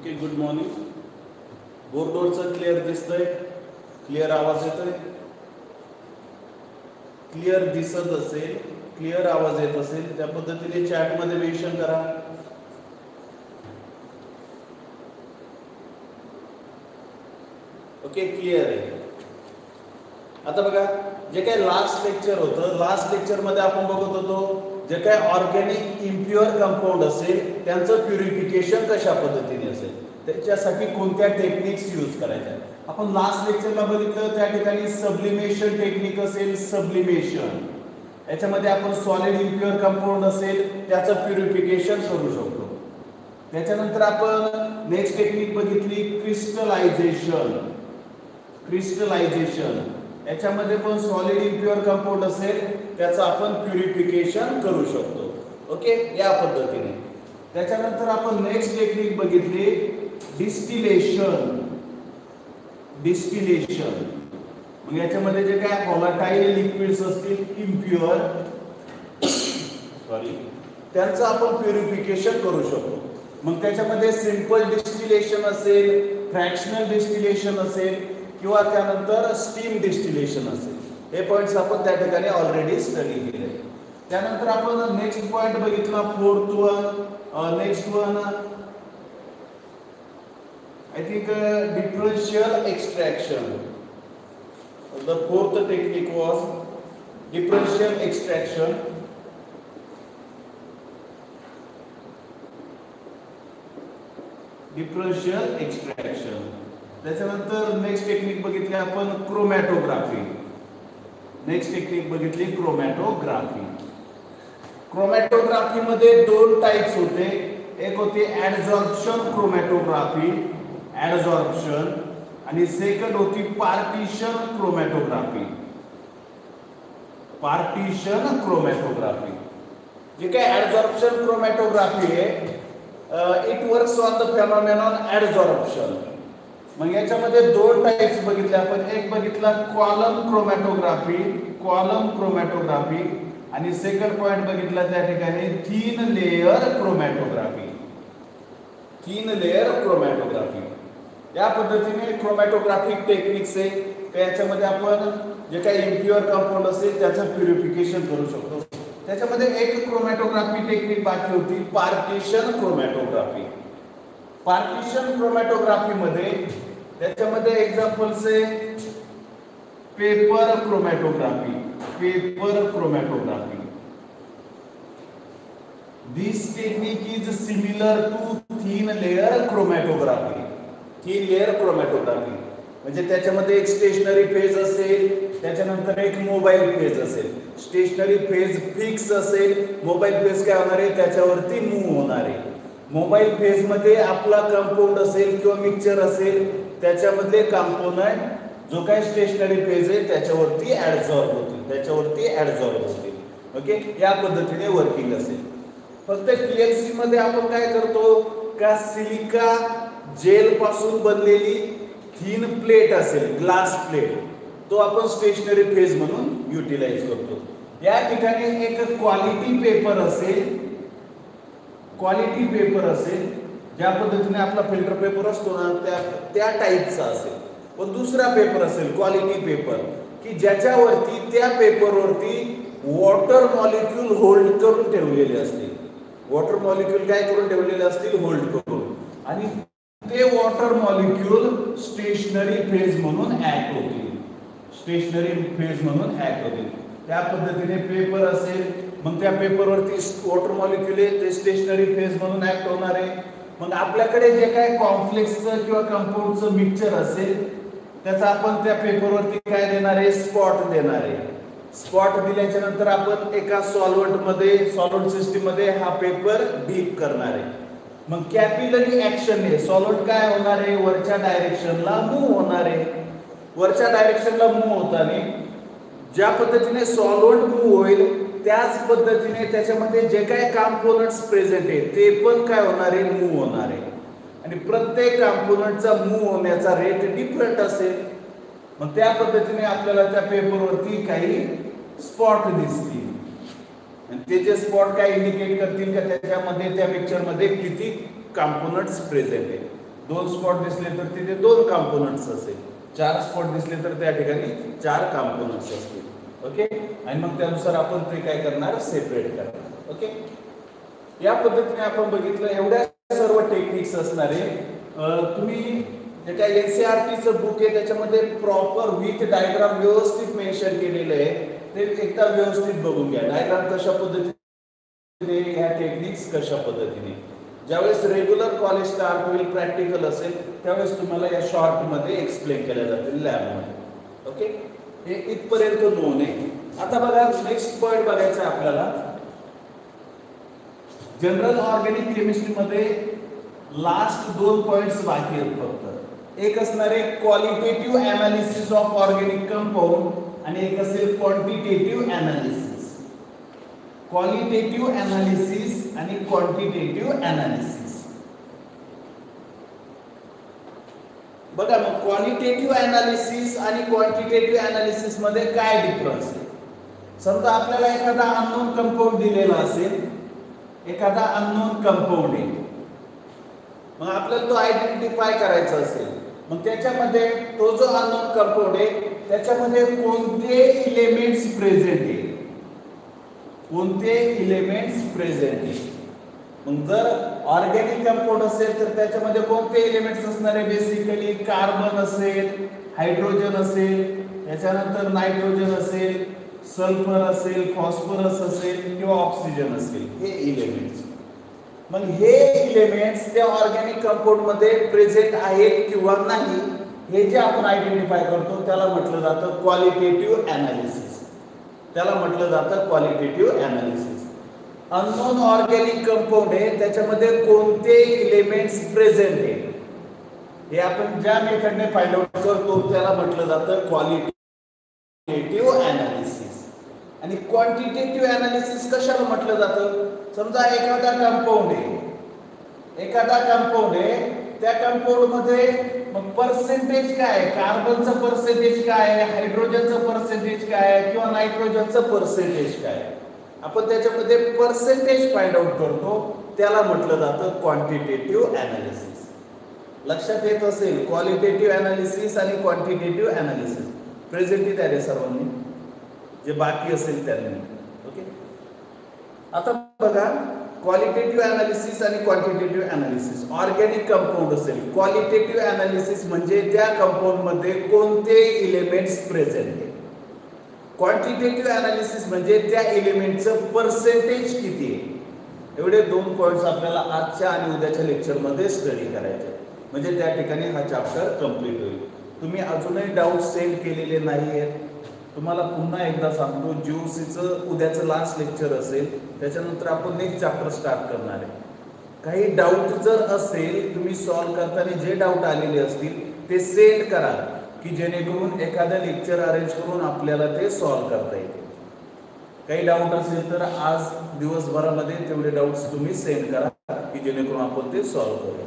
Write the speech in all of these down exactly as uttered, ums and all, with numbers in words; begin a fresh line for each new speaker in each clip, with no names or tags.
Okay, good morning. बोर्डवरचं clear दिसतंय? Clear आवाज येतोय? क्लिअर दिसत असेल, क्लिअर आवाज येत असेल त्या पद्धतीने चॅटमध्ये मेन्शन करा. ओके, क्लिअर आहे. आता बघा, जे काय लास्ट लेक्चर होतं, लास्ट लेक्चरमध्ये आपण बघत होतो जे काय ऑर्गॅनिक इम्प्युअर कंपाऊंड असेल त्यांचं प्युरिफिकेशन कशा पद्धतीने असेल, त्याच्यासाठी कोणत्या टेक्निक्स यूज करायच्या. आपण लास्ट लेक्चरला बघितलं त्या ठिकाणी सबलिमेशन टेक्निक असेल, सबलिमेशन याच्यामध्ये आपण सॉलिड इम्प्युअर कंपाऊंड असेल त्याचं प्युरिफिकेशन करू शकतो. त्याच्यानंतर आपण नेक्स्ट टेक्निक बघितली क्रिस्टलायझेशन. क्रिस्टलायझेशन याच्यामध्ये पण सॉलिड इम्प्युअर कंपाऊंड असेल त्याचं आपण प्युरिफिकेशन करू शकतो. ओके, या पद्धतीने. त्याच्यानंतर आपण नेक्स्ट टेक्निक बघितली डिस्टिलेशन. डिस्टिलेशन मग याच्यामध्ये जे काय व्होलाटाईल लिक्विड्स असतील इम्प्युअर सॉरी त्यांचं आपण प्युरिफिकेशन करू शकतो. मग त्याच्यामध्ये सिंपल डिस्टिलेशन असेल, फ्रॅक्शनल डिस्टिलेशन असेल किंवा त्यानंतर स्टीम डिस्टिलेशन असेल. हे पॉइंट्स आपण त्या ठिकाणी ऑलरेडी स्टडी केले. त्यानंतर आपण नेक्स्ट पॉइंट बघितला fourth one. Next one I think differential extraction. The fourth technique was differential extraction. Differential extraction. त्याच्यानंतर नेक्स्ट टेक्निक बघितली आपण क्रोमॅटोग्राफी. नेक्स्ट टेक्निक बघितली क्रोमॅटोग्राफी. क्रोमॅटोग्राफी मध्ये दोन टाइप्स होते. एक होती ऍडझॉर्प्शन क्रोमॅटोग्राफी, ऍडझॉर्प्शन, आणि सेकंड होती पार्टिशन क्रोमॅटोग्राफी. Partition chromatography. जे काय ऍडझॉर्प्शन क्रोमॅटोग्राफी आहे, it works on the phenomenon adsorption. मग याच्यामध्ये दोन टाइप्स बघितले आपण. एक बघितला कॉलम क्रोमॅटोग्राफी, कॉलम क्रोमॅटोग्राफी, आणि सेकंड पॉइंट बघितला त्या ठिकाणी thin layer chromatography. Thin layer chromatography. या पद्धतीने क्रोमॅटोग्राफिक टेक्निक्स आहे. त्याच्यामध्ये आपण जे काही इम्प्युअर कंपाऊंड असेल त्याचं प्युरिफिकेशन करू शकतो. त्याच्यामध्ये एक क्रोमॅटोग्राफी टेक्निक बाकी होती, पार्टिशन क्रोमॅटोग्राफी. पार्टिशन क्रोमॅटोग्राफी मध्ये त्याच्यामध्ये एक्झाम्पल्स आहे paper chromatography. Paper chromatography. This technique is similar to thin layer chromatography. Thin layer chromatography म्हणजे त्याच्यामध्ये एक स्टेशनरी फेज असेल, त्याच्यानंतर एक मोबाईल फेज असेल. स्टेशनरी फेज फिक्स असेल, मोबाईल फेज काय होणार आहे त्याच्यावरती मूव्ह होणार आहे. मोबाईल फेज मध्ये आपला कंपाऊंड असेल किंवा मिक्सचर असेल त्याच्यामधले कंपोनंट जो काय स्टेशनरी फेज आहे त्याच्यावरती ऍडझॉर्ब होतील, त्याच्यावरती ऍडझॉर्ब होतील. ओके, या पद्धतीने वर्किंग असेल. फक्त पीएलसी मध्ये आपण काय करतो का सिलिका जेल पासून बनलेली थीन प्लेट असेल, ग्लास प्लेट, तो आपण स्टेशनरी फेज म्हणून युटिलाइज करतो. या ठिकाणी एक क्वालिटी पेपर असेल, क्वालिटी पेपर असेल ज्या पद्धतीने आपला फिल्टर पेपर असतो ना त्या त्या टाईपचा असेल. पण दुसरा पेपर असेल क्वालिटी पेपर की ज्याच्यावरती त्या पेपरवरती वॉटर मॉलिक्यूल होल्ड करून ठेवलेले असतील. वॉटर मॉलिक्यूल काय करून ठेवलेले असतील, होल्ड करून, आणि ते वॉटर मॉलिक्यूल स्टेशनरी फेज म्हणून ऍक्ट होतील. स्टेशनरी फेज म्हणून ऍक्ट होतील. त्या पद्धतीने पेपर असेल, मग त्या पेपरवरती वॉटर मॉलिक्यूल आहे ते स्टेशनरी फेज म्हणून ऍक्ट होणार आहे. मग आपल्याकडे जे काय कॉम्प्लेक्सचं किंवा कंपाऊंडचं मिक्सचर असेल त्याचा आपण त्या पेपरवरती काय देणार आहे, स्पॉट देणार आहे. स्पॉट दिल्याच्या नंतर आपण एका सॉल्व्हंट मध्ये, सॉल्व्हंट सिस्टीम मध्ये हा पेपर डीप करणार आहे. मग कॅपिलरी ऍक्शनने सॉल्व्हंट काय होणार आहे, वरच्या डायरेक्शनला मूव्ह होणार आहे. वरच्या डायरेक्शनला मूव्ह होताना ज्या पद्धतीने सॉल्व्हंट मूव्ह होईल त्याच पद्धतीने त्याच्यामध्ये जे काही कंपोनंट्स प्रेझेंट आहेत ते पण काय होणार आहे, मूव्ह होणार आहे. आणि प्रत्येक कंपोनंटचा मूव्ह होण्याचा रेट डिफरंट असेल. मग त्या पद्धतीने आपल्याला त्या पेपरवरती काही स्पॉट दिसतील. आणि ते जे स्पॉट काय इंडिकेट करतील का त्याच्यामध्ये त्या मिक्सचर मध्ये किती कंपोनेंट्स प्रेझेंट आहे. दोन स्पॉट दिसले तर तिथे दोन कंपोनंट्स असेल, चार स्पॉट दिसले तर त्या ठिकाणी चार कंपोनंट्स असतील. ओके, आणि मग त्यानुसार आपण ते काय करणार, सेपरेट करणार. ओके, या पद्धतीने आपण बघितलं. एवढ्या सर्व टेक्निक्स असणारे तुम्ही जे काय एनसीईआरटीचं बुक आहे त्याच्यामध्ये प्रॉपर विथ डायग्राम व्यवस्थित मेन्शन केलेलं आहे, ते एकदा व्यवस्थित बघून घ्या. डायग्राम कशा पद्धतीने, ह्या टेक्निक्स कशा पद्धतीने. ज्यावेळेस रेग्युलर कॉलेज स्टार्ट होईल, प्रॅक्टिकल असेल, त्यावेळेस तुम्हाला या शॉर्ट मध्ये एक्सप्लेन केल्या जातील लॅबमध्ये. ओके, हे इथपर्यंत नोंद आहे. आता बघा नेक्स्ट पॉइंट बघायचा आपल्याला. जनरल ऑर्गॅनिक केमिस्ट्री मध्ये लास्ट दोन पॉइंट्स बाकी आहेत फक्त. एक असणार आहे qualitative analysis of organic compound आणि एक असेल क्वांटिटेटिव्ह अनालिसिस. क्वालिटेटिव्ह अनालिसिस आणि क्वांटिटेटिव्ह अनालिसिस. बघा मग क्वालिटेटिव्ह अनालिसिस आणि क्वांटिटेटिव्ह अनालिसिस मध्ये काय डिफरन्स आहे. समजा आपल्याला एखादा अननोन कंपाऊंड दिलेला असेल, एखादा अननोन कंपाऊंड आहे, मग आपल्याला तो आयडेंटिफाय करायचा असेल, मग त्याच्यामध्ये तो जो अननोन कंपाऊंड आहे त्याच्यामध्ये कोणते एलिमेंट्स प्रेझेंट आहे, कोणते एलिमेंट्स प्रेझेंट आहे. मग जर ऑर्गॅनिक कंपाऊंड असेल तर त्याच्यामध्ये कोणते एलिमेंट्स असणार आहे, बेसिकली कार्बन असेल, हायड्रोजन असेल, त्याच्यानंतर नायट्रोजन असेल, सल्फर असेल, फॉस्फरस असेल किंवा ऑक्सिजन असेल, हे एलिमेंट्स. मग हे एलिमेंट्स त्या ऑर्गॅनिक कंपाऊंड मध्ये प्रेझेंट आहेत किंवा नाही, हे जे आपण आयडेंटिफाय करतो त्याला म्हटलं जातं क्वालिटेटिव्ह अनालिसिस. त्याला म्हटलं जातं qualitative analysis. Unknown organic compound आहे त्याच्यामध्ये कोणते एलिमेंट्स प्रेझेंट आहे हे आपण ज्या मेथडने फाइंड आउट करतो त्याला म्हटलं जातं क्वालिटेटिव्ह अनालिसिस. आणि क्वांटिटेटिव्ह अनालिसिस कशाला म्हटलं जातं. समजा एखादा कंपाऊंड आहे, एखादा कंपाऊंड आहे, त्या कंपाऊंड मध्ये मग पर्सेंटेज काय आहे, कार्बनचं पर्सेंटेज काय आहे, हायड्रोजनचं पर्सेंटेज काय आहे किंवा नायट्रोजनचं पर्सेंटेज काय आहे, आपण त्याच्यामध्ये पर्सेंटेज फाइंड आउट करतो, त्याला म्हटलं जातं क्वांटिटेटिव्ह अनालिसिस. लक्षात येत असेल क्वालिटेटिव्ह अनालिसिस आणि क्वांटिटेटिव्ह अनालिसिस. प्रेझेंट इथे आहे सर्वांनी, जे बाकी असेल त्यांनी. ओके, आता बघा क्वालिटेटिव्ह अनालिसिस आणि क्वांटिटेटिव्ह अनालिसिस. ऑर्गॅनिक कंपाऊंड असेल, क्वालिटेटिव्ह अनालिसिस म्हणजे त्या कंपाऊंड मध्ये कोणते एलिमेंट्स प्रेझेंट आहे. क्वांटिटेटिव्ह अनालिसिस म्हणजे त्या एलिमेंटचं पर्सेंटेज किती आहे. एवढे दोन पॉइंट्स आपल्याला आजच्या आणि उद्याच्या लेक्चर मध्ये स्टडी करायचे, म्हणजे त्या ठिकाणी हा चॅप्टर कंप्लीट होईल. तुम्ही अजूनही डाऊट सेंड केलेले नाही आहेत, तुम्हाला पुन्हा एकदा सांगतो, जीओसीचं उद्याचं लास्ट लेक्चर असेल, त्याच्यानंतर आपण नेक्स्ट चॅप्टर स्टार्ट करणार आहे. काही डाऊट जर असेल, तुम्ही सॉल्व्ह करताना जे डाऊट आलेले असतील ते सेंड करा, की जेणेकरून एखादं लेक्चर अरेंज करून आपल्याला ते सॉल्व्ह करता येईल. काही डाऊट असेल तर आज दिवसभरामध्ये तेवढे डाऊट्स तुम्ही सेंड करा, की जेणेकरून आपण ते सॉल्व्ह करू.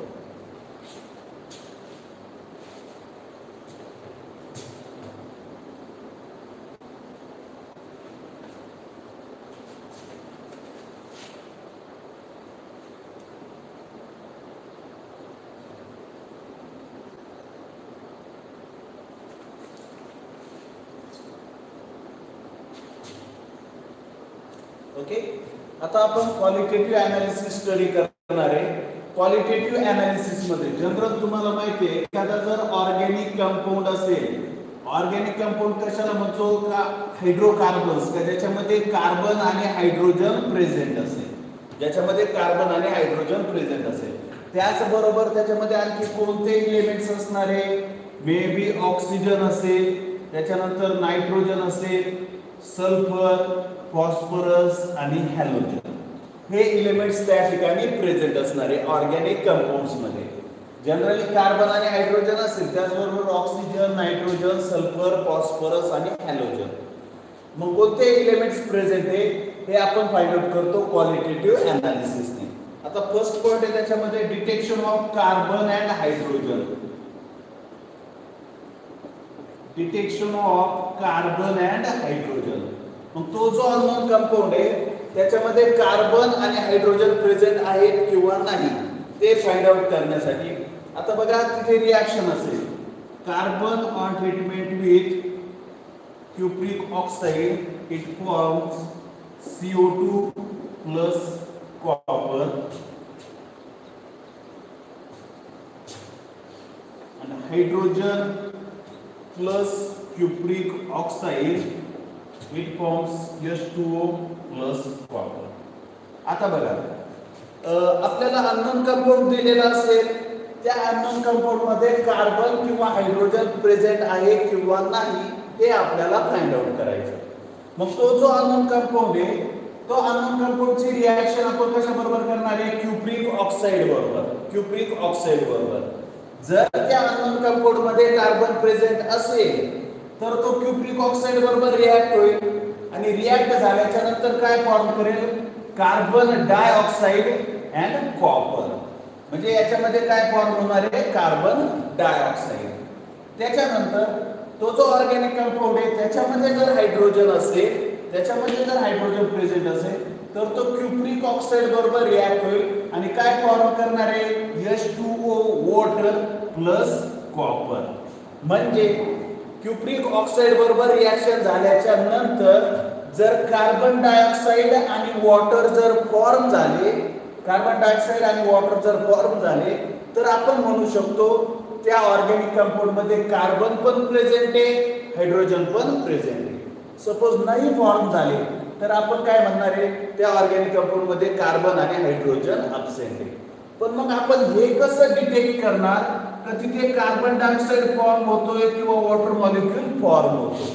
ओके, आता आपण क्वालिटेटिव्ह अनालिसिस स्टडी करणार आहे. क्वालिटेटिव्ह अनालिसिस मध्ये जनरल तुम्हाला माहिती आहे, एखादा जर ऑर्गॅनिक कंपाऊंड असेल, ऑर्गॅनिक कंपाऊंड कशाला म्हणतो का, हायड्रोकार्बन्स, का ज्याच्यामध्ये कार्बन आणि हायड्रोजन प्रेझेंट असेल, ज्याच्यामध्ये कार्बन आणि हायड्रोजन प्रेझेंट असेल. त्याचबरोबर त्याच्यामध्ये आणखी कोणते एलिमेंट्स असणार आहे, मे बी ऑक्सिजन असेल, त्याच्यानंतर नायट्रोजन असेल, सल्फर, फॉस्फरस आणि हॅलोजन, हे एलिमेंट्स त्या ठिकाणी प्रेझेंट असणारे ऑर्गॅनिक कंपाऊंड्स मध्ये. जनरली कार्बन आणि हायड्रोजन असेल, त्याचबरोबर ऑक्सिजन, नायट्रोजन, सल्फर, फॉस्फरस आणि हॅलोजन. मग कोणते एलिमेंट्स प्रेझेंट आहे हे आपण फाइंड आउट करतो क्वालिटेटिव्ह अनालिसिसने. आता फर्स्ट पॉइंट आहे त्याच्यामध्ये detection of carbon and hydrogen. Detection of carbon and hydrogen. मग तो जो अननोन कंपाऊंड आहे त्याच्यामध्ये कार्बन आणि हायड्रोजन प्रेझेंट आहेत किंवा नाही ते फाइंड आउट करण्यासाठी आता बघा तिथे रिॲक्शन असेल, carbon on treatment with cupric oxide it forms C O two plus copper and hydrogen plus cupric oxide it forms H two O plus copper. आता बघा आपल्याला अननोन कंपाऊंड दिलेला असेल, त्या अननोन कंपाऊंड मध्ये कार्बन किंवा hydrogen present आहे किंवा नाही हे आपल्याला फाइंड आउट करायचं. मग तो जो अननोन कंपाऊंड आहे तो अननोन कंपाऊंडची रिॲक्शन आपण कशा बरोबर करणार आहे, क्युप्रिक ऑक्साईड बरोबर. क्युप्रिक ऑक्साईड बरोबर जर त्या अननोन कंपाऊंड मध्ये कार्बन प्रेझेंट असेल तर तो क्युप्रिक ऑक्साईड बरोबर रिॲक्ट होईल आणि रिॲक्ट झाल्याच्या नंतर काय फॉर्म करेल, कार्बन डायऑक्साइड अँड कॉपर. म्हणजे याच्यामध्ये काय फॉर्म होणार आहे, कार्बन डायऑक्साइड. त्याच्यानंतर तो जो ऑर्गॅनिक कंपाऊंड आहे त्याच्यामध्ये जर हायड्रोजन असेल, त्याच्यामध्ये जर हायड्रोजन प्रेझेंट असेल तर तो क्युप्रिक ऑक्साइड बरोबर रिॲक्ट होईल आणि काय फॉर्म करणार आहे, H two O water plus copper. म्हणजे क्युप्रिक ऑक्साइड बरोबर रिॲक्शन झाल्याच्या नंतर जर कार्बन डायऑक्साइड आणि वॉटर जर फॉर्म झाले, कार्बन डायऑक्साइड आणि वॉटर जर फॉर्म झाले तर आपण म्हणू शकतो त्या ऑर्गॅनिक कंपाऊंड मध्ये कार्बन पण प्रेझेंट आहे, हायड्रोजन पण प्रेझेंट आहे. सपोज नाही फॉर्म झाले तर आपण काय म्हणणार आहे, त्या ऑर्गॅनिक कंपाऊंड मध्ये कार्बन आणि हायड्रोजन अब्सेंट आहे. पण मग आपण हे कसं डिटेक्ट करणार की तिथे कार्बन डायऑक्साइड फॉर्म होतोय किंवा वॉटर मॉलिक्यूल फॉर्म होतो,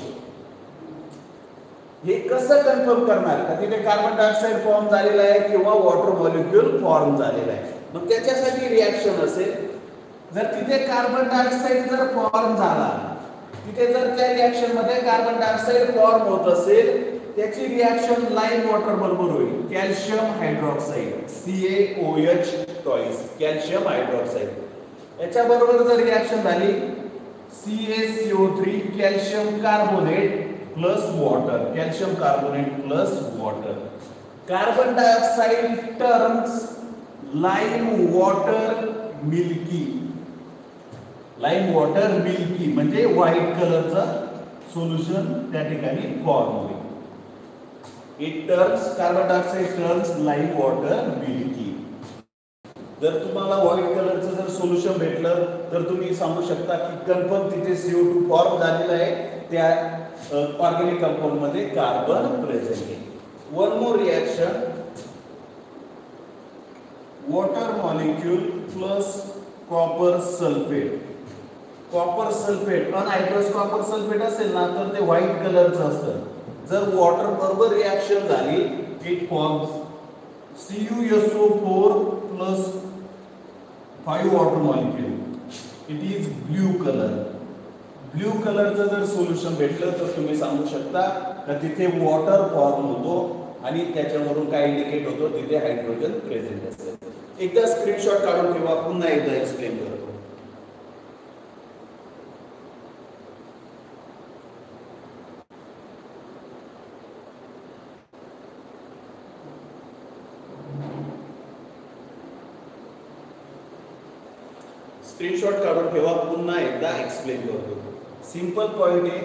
हे कसं कन्फर्म करणार का तिथे कार्बन डायऑक्साइड फॉर्म झालेला आहे किंवा वॉटर मॉलिक्यूल फॉर्म झालेला आहे. मग त्याच्यासाठी रिॲक्शन असेल, जर तिथे कार्बन डायऑक्साइड जर फॉर्म झाला, तिथे जर त्या रिॲक्शन मध्ये कार्बन डायऑक्साइड फॉर्म होत असेल त्याची रिॲक्शन लाईम वॉटर बरोबर होईल, calcium hydroxide C A O H twice, calcium hydroxide. याच्या बरोबर जर रिॲक्शन झाली C A C O three calcium carbonate plus water, calcium carbonate plus water. Carbon dioxide turns lime water milky, lime water milky म्हणजे white कलरचा solution त्या ठिकाणी form होईल. It turns, carbon dioxide turns lime water milky. जर तुम्हाला white कलरचं जर solution भेटलं तर तुम्ही सांगू शकता की कन्फर्म तिथे सी ओ टू फॉर्म झालेला आहे, त्या ऑर्गॅनिक कंपाऊंड मध्ये कार्बन प्रेझेंट आहे. One more reaction, water molecule plus copper sulphate. Copper sulphate anhydrous copper sulphate असेल ना तर ते व्हाईट कलरचं असतं. जर वॉटर बरोबर रिॲक्शन झाली it forms C U S O four plus five water molecule, it is blue colour. Blue कलरचं जर सोल्युशन भेटलं तर तुम्ही सांगू शकता का तिथे वॉटर फॉर्म होतो आणि त्याच्यावरून काय इंडिकेट होतो, तिथे हायड्रोजन प्रेझेंट असेल. एकदा स्क्रीनशॉट काढून ठेवा, पुन्हा एकदा एक्सप्लेन करतो. स्क्रीनशॉट काढून ठेवा, पुन्हा एकदा एक्सप्लेन करतो. सिंपल पॉइंट आहे,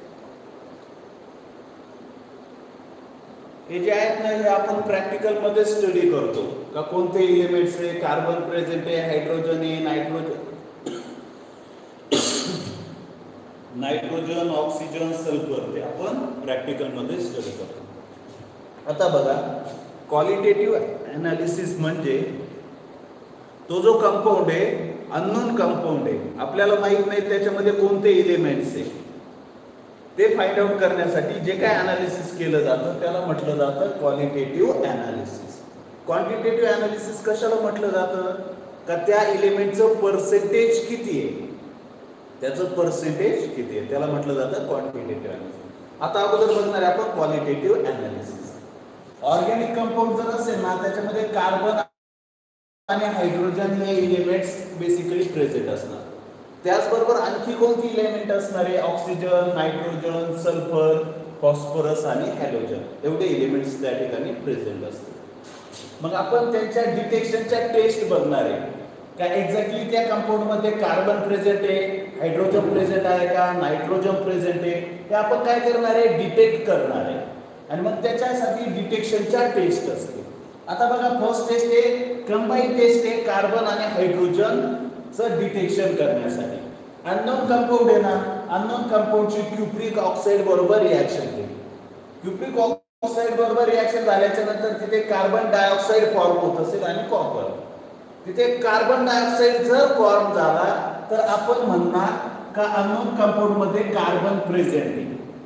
हे जे आहेत ना हे आपण प्रॅक्टिकल मध्ये स्टडी करतो का कोणते एलिमेंट्स आहे, कार्बन प्रेझेंट आहे, हायड्रोजन आहे, नायट्रोजन नायट्रोजन ऑक्सिजन सल्फर, ते आपण प्रॅक्टिकल मध्ये स्टडी करतो. आता बघा क्वालिटेटिव्ह एनालिसिस म्हणजे तो जो कंपाऊंड आहे अननोन कंपाऊंड आहे, आपल्याला माहित नाही त्याच्यामध्ये कोणते एलिमेंट्स आहे, ते फाइंड आउट करण्यासाठी जे काय एनालिसिस केलं जातं त्याला म्हटलं जातं क्वालिटेटिव्ह एनालिसिस. क्वांटिटेटिव्ह एनालिसिस कशाला म्हटलं जातं का त्या एलिमेंटचं पर्सेंटेज किती आहे, त्याचं पर्सेंटेज किती आहे त्याला म्हटलं जातं क्वांटिटेटिव्ह एनालिसिस. आता अगोदर बघणार आहे आपण क्वालिटेटिव्ह एनालिसिस. ऑर्गॅनिक कंपाऊंड जर असेल ना त्याच्यामध्ये कार्बन आणि हायड्रोजन हे एलिमेंट्स बेसिकली प्रेझेंट असणार. त्याचबरोबर आणखी कोणती एलिमेंट असणार आहे, ऑक्सिजन, नायट्रोजन, सल्फर, फॉस्फरस आणि हॅलोजन, एवढे एलिमेंट्स त्या ठिकाणी प्रेझेंट असतात. मग आपण त्यांच्या डिटेक्शनच्या टेस्ट बघणार आहे का एक्झॅक्टली त्या कंपाऊंड मध्ये कार्बन प्रेझेंट आहे, हायड्रोजन प्रेझेंट आहे का, नायट्रोजन प्रेझेंट आहे, हे आपण काय करणार आहे, डिटेक्ट करणार आहे. आणि मग त्याच्यासाठी डिटेक्शनच्या टेस्ट असते. आता बघा फर्स्ट टेस्ट आहे कंबाईन टेस्ट आहे कार्बन आणि हायड्रोजनचं डिटेक्शन करण्यासाठी. अननोन कंपाऊंड आहे ना, अननोन कंपाऊंडची क्युप्रिक ऑक्साईड बरोबर रिॲक्शन केली. क्युप्रिक ऑक्साईड बरोबर रिॲक्शन झाल्याच्या नंतर तिथे कार्बन डायऑक्साईड फॉर्म होत असेल आणि कॉपर. तिथे कार्बन डायऑक्साईड जर फॉर्म झाला तर आपण म्हणणार का अननोन कंपाऊंड मध्ये कार्बन प्रेझेंट आहे.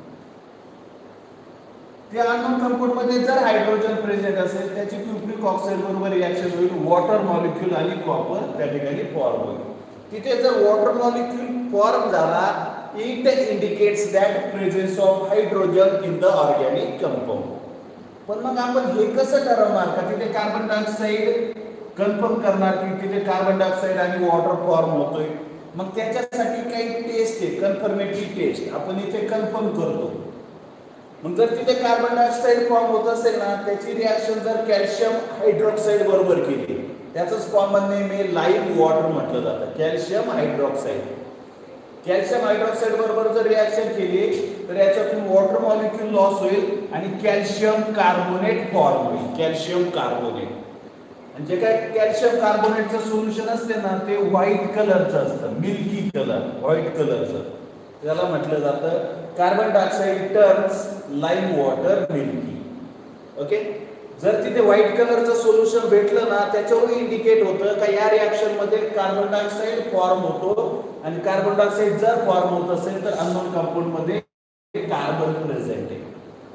त्या अननोन कंपाऊंड मध्ये जर हायड्रोजन प्रेझेंट असेल त्याची क्युप्रिक ऑक्साईड बरोबर रिॲक्शन होईल, वॉटर मॉलिक्यूल आणि कॉपर त्या ठिकाणी फॉर्म होईल. तिथे जर वॉटर मॉलिक्यूल फॉर्म झाला, it indicates that presence of hydrogen in the organic compound. पण मग आपण हे कसं ठरवणार का तिथे कार्बन डायऑक्साईड कन्फर्म करणार की तिथे कार्बन डायऑक्साईड आणि वॉटर फॉर्म होतोय. मग त्याच्यासाठी काही टेस्ट आहे, कन्फर्मेटरी टेस्ट आपण इथे कन्फर्म करतो. मग जर तिथे कार्बन डायऑक्साईड फॉर्म होत असेल ना, त्याची रिॲक्शन जर कॅल्शियम हायड्रॉक्साईड बरोबर केली, त्याचंच कॉमन नेम आहे लाईम वॉटर म्हटलं जातं, कॅल्शियम हायड्रॉक्साईड. कॅल्शियम हायड्रॉक्साईड बरोबर जर रिॲक्शन केली तर याच्यातून वॉटर मॉलिक्यूल लॉस होईल आणि कॅल्शियम कार्बोनेट फॉर्म होईल, कॅल्शियम कार्बोनेट. म्हणजे काय कॅल्शियम कार्बोनेटचं सोल्युशन असते ना ते व्हाईट कलरचं असतं, मिल्की कलर, व्हाईट कलरचं. त्याला म्हटलं जातं carbon dioxide turns lime water milky. Okay, जर तिथे व्हाईट कलरचं सोल्युशन भेटलं ना त्याच्यावर इंडिकेट होतं का या रिॲक्शन मध्ये कार्बन डायऑक्साईड फॉर्म होतो आणि कार्बन डायऑक्साईड जर फॉर्म होत असेल तर अननोन कंपाऊंड मध्ये कार्बन प्रेझेंट आहे.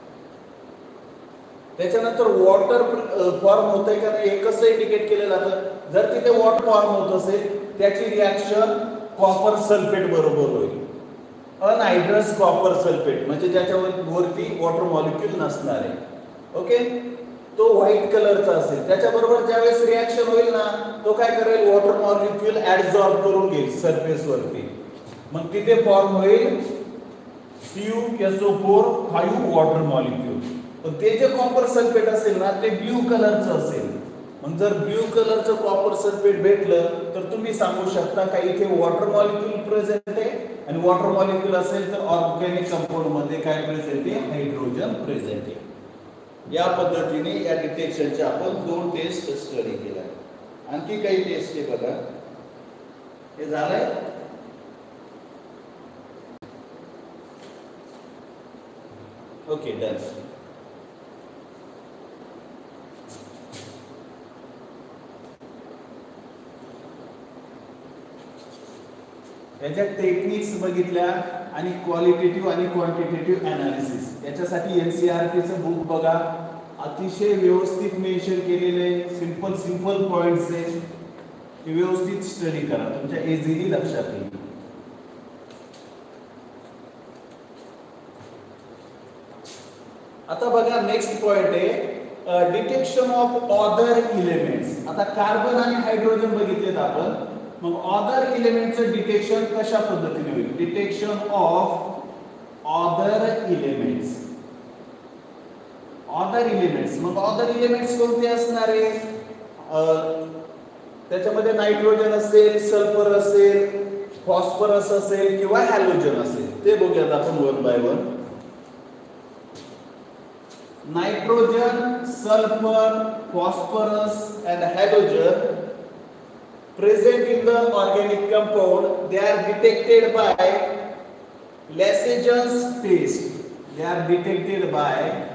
त्याच्यानंतर वॉटर फॉर्म होतंय का नाही हे कसं इंडिकेट केलं जातं, जर तिथे वॉटर फॉर्म होत असेल त्याची रिॲक्शन कॉपर सल्फेट बरोबर होईल, अनहायड्रस कॉपर सल्फेट, म्हणजे ज्याच्यावरती वॉटर मॉलिक्यूल नसणार आहे. ओके, तो व्हाईट कलरचा असेल त्याच्याबरोबर ज्यावेळेस रिॲक्शन होईल ना तो काय करेल, वॉटर मॉलिक्यूल ऍब्सॉर्ब करून घेईल सरफेस वरती. मग तिथे फॉर्म होईल C U S O four five water molecule. पण ते जे कॉपर सल्फेट असेल ना ते ब्ल्यू कलरचं असेल. मग जर ब्ल्यू कलरचं कॉपर सल्फेट भेटलं तर तुम्ही सांगू शकता का इथे वॉटर मॉलिक्यूल प्रेझेंट आहे, आणि वॉटर मॉलिक्यूल असेल तर ऑर्गॅनिक कंपाऊंड मध्ये काय प्रेझेंट आहे, हायड्रोजन प्रेझेंट आहे. या पद्धतीने या डिटेक्शनचे आपण दोन टेस्ट स्टडी केल्या. आणखी काही टेस्ट आहे बघा, हे झालंय. Okay, done. याच्या टेक्निक्स बघितल्या आणि क्वालिटेटिव्ह आणि क्वांटिटेटिव्ह अनालिसिस. याच्यासाठी एनसीईआरटीचं बुक बघा, अतिशय व्यवस्थित मेन्शन केलेले सिंपल सिंपल पॉइंट्स आहेत, ते व्यवस्थित स्टडी करा, तुमच्या इझिली लक्षात येईल. आता बघा नेक्स्ट पॉइंट आहे डिटेक्शन ऑफ अदर इलेमेंट्स. आता कार्बन आणि हायड्रोजन बघितलेत आपण, मग अदर एलिमेंटचं डिटेक्शन कशा पद्धतीने होईल, detection of other elements. Other elements, मग अदर एलिमेंट्स कोणते असणार आहे, त्याच्यामध्ये नायट्रोजन असेल, सल्फर असेल, फॉस्फरस असेल किंवा हॅलोजन असेल, ते बघूयात आपण one by one. Nitrogen, sulphur, phosphorus and halogen present in the organic compound, they are detected by Lasagen's test. They are detected by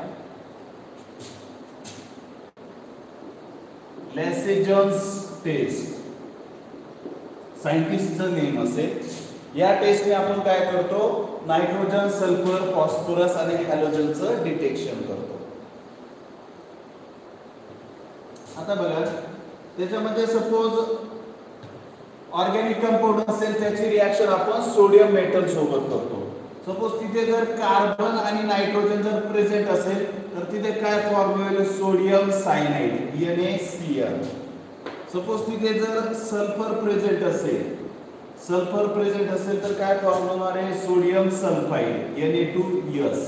Lasagen's test. सायंटिस्टचं नेम असेल. या टेस्टने आपण काय करतो, नायट्रोजन, सल्फर, फॉस्फरस आणि हॅलोजनचं डिटेक्शन करतो. आता बघा त्याच्यामध्ये सपोज ऑर्गॅनिक कंपाऊंड असेल त्याची रिॲक्शन आपण सोडियम मेटल सोबत करतो. सपोज तिथे जर कार्बन आणि नायट्रोजन जर प्रेझेंट असेल तर तिथे काय फॉर्म होईल, sodium cyanide N A C L. Suppose तिथे जर सल्फर प्रेझेंट असेल, सल्फर प्रेझेंट असेल तर काय फॉर्म होणार आहे, sodium sulphide N A two S.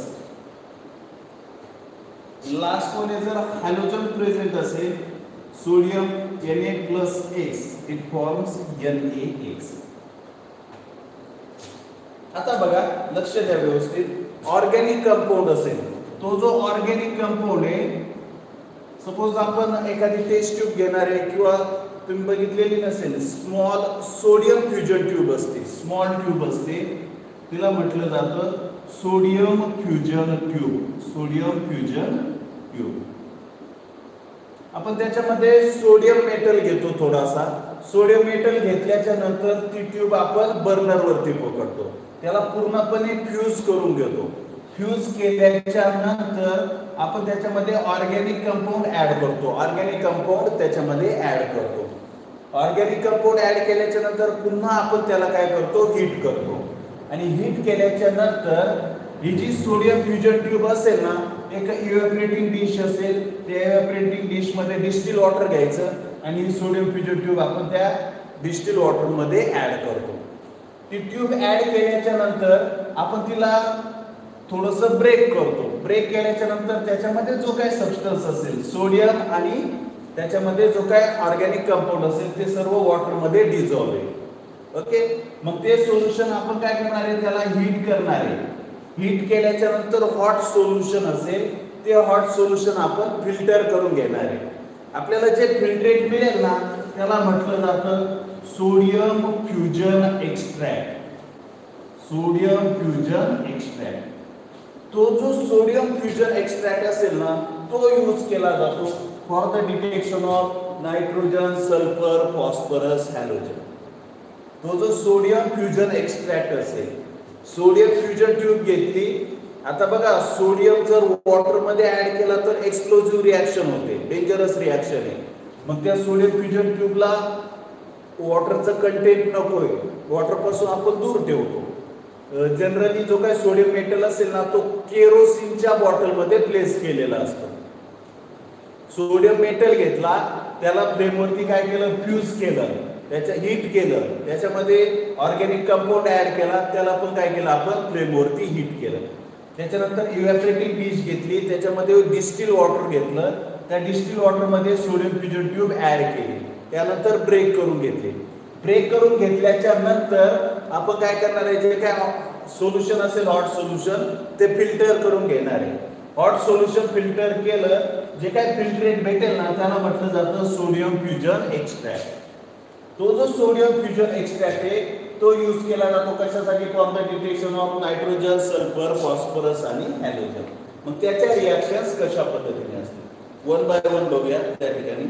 Last मध्ये जर हॅलोजन प्रेझेंट असेल, sodium Na plus X, it forms NaX. आता बघा, लक्ष द्या व्यवस्थित. ऑर्गॅनिक कंपाऊंड असेल, तो जो ऑर्गॅनिक कंपाऊंड आहे, सपोज आपण एखादी टेस्ट ट्यूब घेणार आहे किंवा तुम्ही बघितलेली नसेल, स्मॉल सोडियम फ्युजन ट्यूब असते, स्मॉल ट्यूब असते, तिला म्हटलं जातं sodium fusion tube. Sodium fusion tube. आपण त्याच्यामध्ये सोडियम मेटल घेतो थोडासा. सोडियम मेटल घेतल्याच्या नंतर ती ट्यूब आपण बर्नर वरती पकडतो, त्याला पूर्णपणे फ्यूज करून घेतो. फ्यूज केल्याच्या नंतर आपण त्याच्यामध्ये ऑर्गॅनिक कंपाऊंड ऍड करतो. ऑर्गॅनिक कंपाऊंड त्याच्यामध्ये ऍड करतो. ऑर्गॅनिक कंपाऊंड ऍड केल्याच्या नंतर पुन्हा आपण त्याला काय करतो, हीट करतो. आणि हीट केल्याच्या नंतर ही जी सोडियम फ्युजन ट्यूब असेल ना, एक इव्हॅपोरेटिंग डिश असेल, त्या इव्हॅपोरेटिंग डिश मध्ये डिस्टिल वॉटर घ्यायचं आणि ही सोडियम फ्युजन ट्यूब आपण त्या डिस्टिल वॉटर मध्ये ऍड करतो. ती ट्यूब ऍड केल्याच्या नंतर आपण तिला थोडंसं ब्रेक करतो. ब्रेक केल्याच्या नंतर त्याच्यामध्ये जो काय सबस्टन्स असेल, सोडियम आणि त्याच्यामध्ये जो काय ऑर्गॅनिक कंपाऊंड असेल, ते सर्व वॉटर मध्ये डिझॉल्व होईल. ओके, मग ते सोल्युशन आपण काय करणार आहे, त्याला हीट करणार आहे. हीट केल्याच्या नंतर हॉट सोल्युशन असेल, ते हॉट सोल्युशन आपण फिल्टर करून घेणार आहे. आपल्याला जे फिल्ट्रेट मिळेल ना, त्याला म्हटलं जातं sodium fusion extract. Sodium fusion extract. तो जो सोडियम फ्युजन एक्स्ट्रॅक्ट असेल ना, तो यूज केला जातो for the detection of nitrogen, sulphur, phosphorus, halogen. तो जो सोडियम फ्युजन एक्स्ट्रॅक्ट असेल, सोडियम फ्युजन ट्यूब घेतली. आता बघा, सोडियम जर वॉटर मध्ये ऍड केला तर एक्सप्लोजिव्ह रिएक्शन होते, डेंजरस रिएक्शन आहे. मग त्या सोडियम फ्युजन ट्यूबला वॉटरचं कंटेंट नकोय, वॉटर पासून आपण दूर ठेवतो. जनरली जो काय सोडियम मेटल असेल ना, तो केरोसिनच्या बॉटल मध्ये प्लेस केलेला असतो. सोडियम मेटल घेतला, त्याला फ्लेमवरती काय केलं, फ्यूज केलं, त्याच्या हीट केलं, त्याच्यामध्ये ऑर्गॅनिक कंपाऊंड ऍड केला, त्याला पण काय केलं, आपण फ्लेमवरती हीट केलं. त्याच्यानंतर इव्हॅपोरेटिंग डिश घेतली, त्याच्यामध्ये डिस्टिल वॉटर घेतलं, त्या डिस्टिल वॉटर मध्ये सोडियम फ्युजन ट्यूब ऍड केली, त्यानंतर ब्रेक करून घेतली. ब्रेक करून घेतल्याच्या नंतर आपण काय करणार आहे, जे काय सोल्युशन असेल, हॉट सोल्युशन, ते फिल्टर करून घेणार आहे. हॉट सोल्युशन फिल्टर केलं, जे काय फिल्ट्रेट भेटेल ना, त्याला म्हटलं जातं सोडियम फ्युजन एक्स्ट्रॅक्ट. तो जो सोडियम फ्युजन एक्स्ट्रॅक्ट आहे, तो यूज केला जातो कशासाठी, for the detection of nitrogen, sulphur, phosphorus आणि हॅलोजन. मग त्याच्या रिएक्शन्स कशा पद्धतीने असतील, वन बाय वन बघूया त्या ठिकाणी.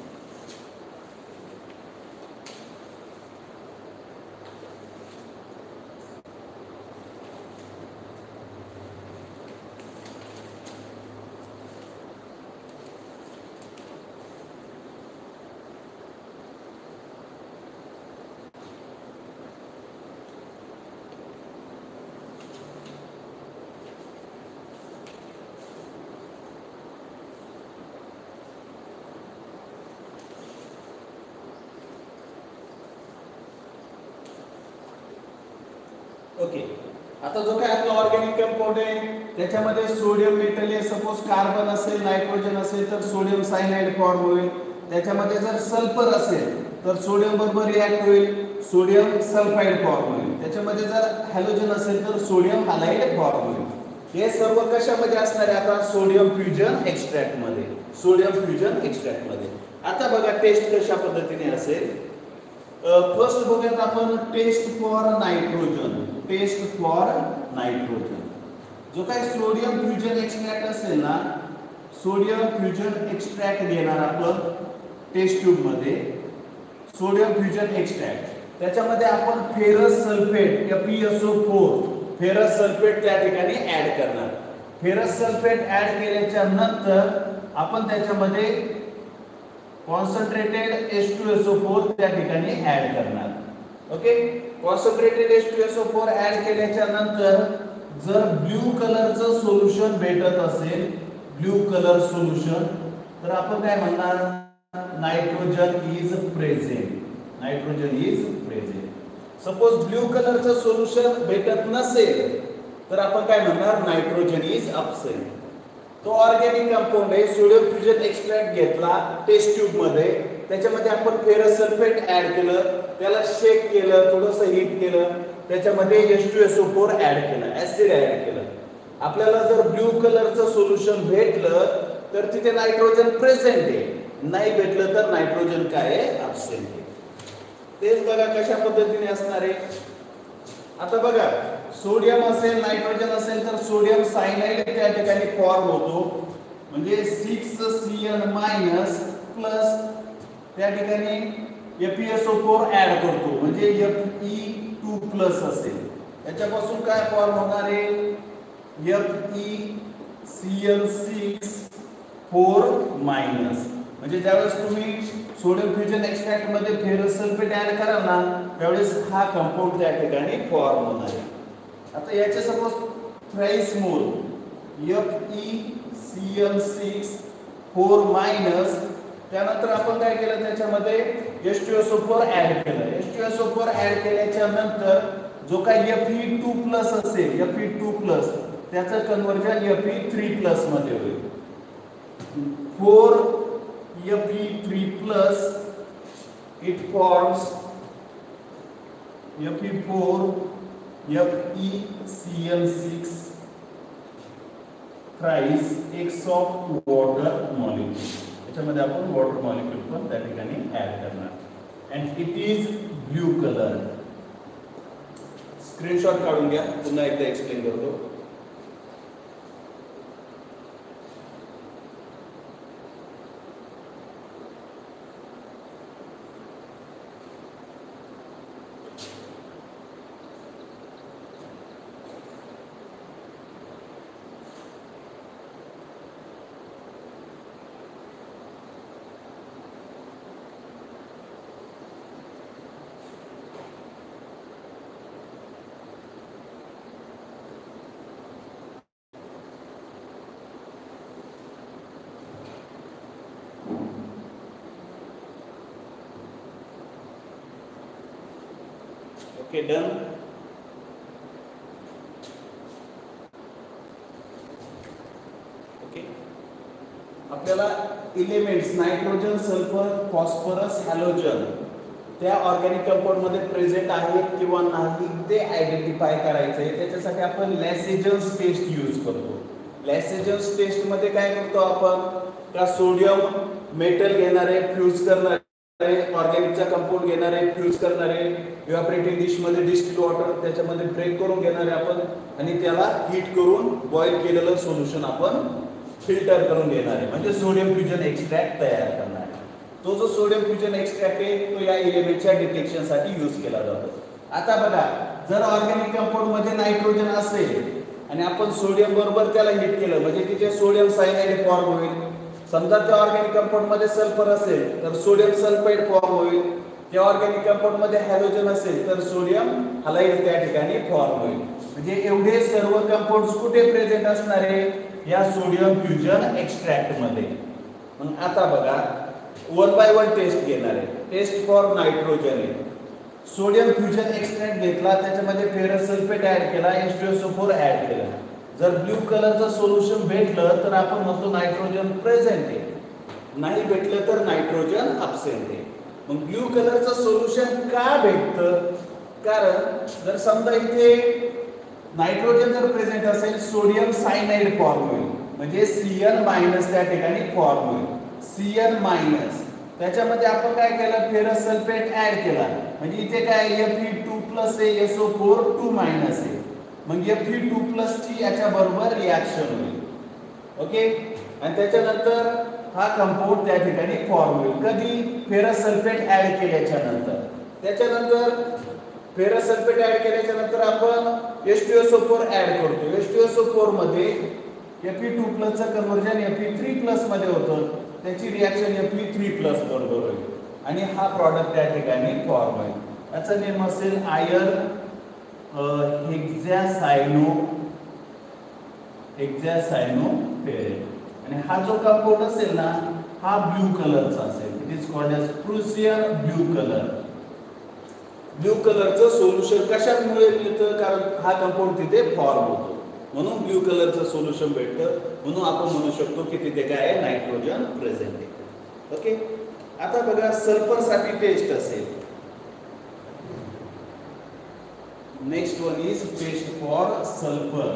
ओके, आता जो काय आपला ऑर्गॅनिक कंपाऊंड आहे, त्याच्यामध्ये सोडियम मेटल आहे, सपोज कार्बन असेल, नायट्रोजन असेल तर सोडियम सायनाइड फॉर्म होईल. त्याच्यामध्ये जर सल्फर असेल तर सोडियम बरोबर रिएक्ट होईल, सोडियम सल्फाइड फॉर्म होईल. त्याच्यामध्ये जर हॅलोजन असेल तर सोडियम हॅलाइड फॉर्म होईल. हे सर्व कशामध्ये असणार आहे, आता सोडियम फ्युजन एक्स्ट्रॅक्ट मध्ये. सोडियम फ्युजन एक्स्ट्रॅक्ट मध्ये आता बघा टेस्ट कशा पद्धतीने असेल. फर्स्ट बघूयात आपण test for nitrogen. Test for nitrogen, जो काय सोडियम फ्युजन एक्स्ट्रॅक्ट असेल ना, सोडियम फ्युजन एक्स्ट्रॅक्ट घेणार आपण टेस्ट ट्यूब मध्ये. सोडियम फ्युजन एक्स्ट्रॅक्ट, त्याच्यामध्ये आपण ferrous sulphate F e S O four, ferrous sulphate त्या ठिकाणी ऍड करणार. फेरस सल्फेट ऍड केल्याच्या नंतर आपण त्याच्यामध्ये concentrated H two S O four त्या ठिकाणी ऍड करणार. Okay, concentrated H two S O four add केल्याच्या नंतर जर ब्लू कलरचं सोल्युशन भेटत असेल, ब्लू कलर सोल्युशन, तर आपण काय म्हणणार, nitrogen is present. Nitrogen is present. Suppose blue कलरचं सोल्युशन भेटत नसेल तर आपण काय म्हणणार, नायट्रोजन इज अब्सेंट. तो ऑर्गॅनिक कंपाऊंड आहे, सोडियम फ्युजन एक्स्ट्रॅक्ट घेतला टेस्ट ट्यूब मध्ये, त्याच्यामध्ये आपण फेरस सल्फेट ऍड केलं, त्याला शेक केलं, थोडंसं हीट केलं, त्याच्यामध्ये H two S O four add केलं, ऍसिड ऍड केलं. आपल्याला जर ब्ल्यू कलरचं सोल्युशन भेटलं तर तिथे नायट्रोजन प्रेझेंट आहे, नाही भेटलं तर नायट्रोजन काय आहे, ॲब्सेंट आहे. तेच बघा कशा पद्धतीने असणार आहे. आता बघा सोडियम असेल, नायट्रोजन असेल तर सोडियम सायनाइड त्या ठिकाणी फॉर्म होतो, म्हणजे six C N minus plus त्या ठिकाणी F E S O four add करतो, म्हणजे एफ ई टू प्लस असेल. याच्यापासून काय फॉर्म होणार आहे, F E C L six four minus. म्हणजे ज्यावेळेस तुम्ही सोडियम फ्युजन एक्सट्रॅक्ट मध्ये फेरस सल्फेट ऍड कराल ना त्यावेळेस हा कंपाऊंड त्या ठिकाणी फॉर्म होणार आहे. आता याचे suppose thrice mole F E C L six four minus, त्यानंतर आपण काय केलं त्याच्यामध्ये H two S O four add केलं. H two S O four add केल्याच्या नंतर जो काही एफ ई टू प्लस असेल, एफ ई टू प्लस त्याचं conversion F E three plus मध्ये होईल. Four F E three plus it forms F E four F E C L six thrice x of water molecule. याच्यामध्ये आपण water molecule पण त्या ठिकाणी add करणार and it is blue color. Screenshot काढून घ्या, पुन्हा एकदा एक्सप्लेन करतो. Okay, done. ओके, आपल्याला elements nitrogen, sulphur, phosphorus, halogen त्या ऑर्गॅनिक कंपाऊंड मध्ये प्रेझेंट आहेत किंवा नाही ते आयडेंटिफाय करायचंय. त्याच्यासाठी आपण लॅसेजन्स टेस्ट यूज करतो. लॅसेजन्स टेस्ट मध्ये काय करतो आपण, का सोडियम मेटल घेणारे, फ्यूज करणारे, ऑर्गॅनिकचा कंपाऊंड घेणारे, फ्यूज करणारे, इव्हॅपोरेटिंग डिश मध्ये डिस्टिल्ड वॉटर त्याच्यामध्ये ब्रेक करून घेणारे आपण आणि त्याला हीट करून बॉईल केलेलं सोल्युशन आपण फिल्टर करून घेणार आहे, म्हणजे सोडियम फ्युजन एक्सट्रॅक्ट तयार करणार आहे. तो जो सोडियम फ्युजन एक्सट्रॅक्ट आहे तो या एलिमेंटच्या डिटेक्शन साठी यूज केला जातो. आता बघा, जर ऑर्गॅनिक कंपाऊंड मध्ये नायट्रोजन असेल आणि आपण सोडियम बरोबर त्याला हीट केलं म्हणजे तिथे सोडियम सायनाइड फॉर्म होईल. समजा त्या ऑर्गॅनिक कंपाऊंड मध्ये सल्फर असेल तर सोडियम सल्फाइड फॉर्म होईल. त्या ऑर्गॅनिक कंपाऊंड मध्ये हॅलोजन असेल तर सोडियम हलाइड त्या ठिकाणी फॉर्म होईल. म्हणजे एवढे सर्व कंपाऊंड्स कुठे प्रेझेंट असणार आहे, या सोडियम फ्युजन एक्सट्रॅक्ट मध्ये. मग आता बघा वन बाय वन टेस्ट घेणार आहे. टेस्ट फॉर नायट्रोजन आहे. सोडियम फ्युजन एक्सट्रॅक्ट घेतला, त्याच्यामध्ये फेरस सल्फेट ऍड केला, H two S O four add केला. जर ब्ल्यू कलरचं सोल्युशन भेटलं तर आपण म्हणतो नायट्रोजन प्रेझेंट आहे, नाही भेटलं तर नायट्रोजन ॲब्सेंट आहे. मग ब्ल्यू कलरचं सोल्युशन का भेटतं, कारण जर समजा इथे नायट्रोजन जर प्रेझेंट असेल सोडियम सायनाइड फॉर्म होईल, म्हणजे सी एन मायनस त्या ठिकाणी फॉर्म होईल. सी एन मायनस त्याच्यामध्ये आपण काय केलं, फेरस सल्फेट ऍड केला, म्हणजे इथे काय एफ ई टू प्लस आहे, S O four two minus आहे. मग एफ ई टू प्लस ची याच्या बरोबर रिॲक्शन होईल. ओके, आणि त्याच्यानंतर हा कंपाऊंड त्या ठिकाणी फॉर्म होईल. कधी, फेरस सल्फेट ऍड केल्याच्या नंतर. त्याच्यानंतर फेरस सल्फेट ऍड केल्याच्या नंतर आपण H two S O four add करतो. H two S O four मध्ये एफ ई टू प्लस चं conversion F E three plus मध्ये होतं, त्याची reaction F E three plus बरोबर होईल आणि हा प्रॉडक्ट त्या ठिकाणी फॉर्म होईल. याचं नेम असेल आयर्न हेक्झॅसायनो हेक्झॅसायनोफेरेट. आणि हा जो कंपाऊंड असेल ना हा ब्ल्यू कलरचा असेल. It is called as Prussian blue colour. Blue कलरचं सोल्युशन कशामुळे मिळतं, कारण हा कंपाऊंड तिथे फॉर्म होतो म्हणून ब्ल्यू कलरचं सोल्युशन भेटतं. म्हणून आपण म्हणू शकतो की तिथे काय आहे, नायट्रोजन प्रेझेंट आहे. ओके, आता बघा सल्फर साठी टेस्ट असेल. Next one is test for sulphur.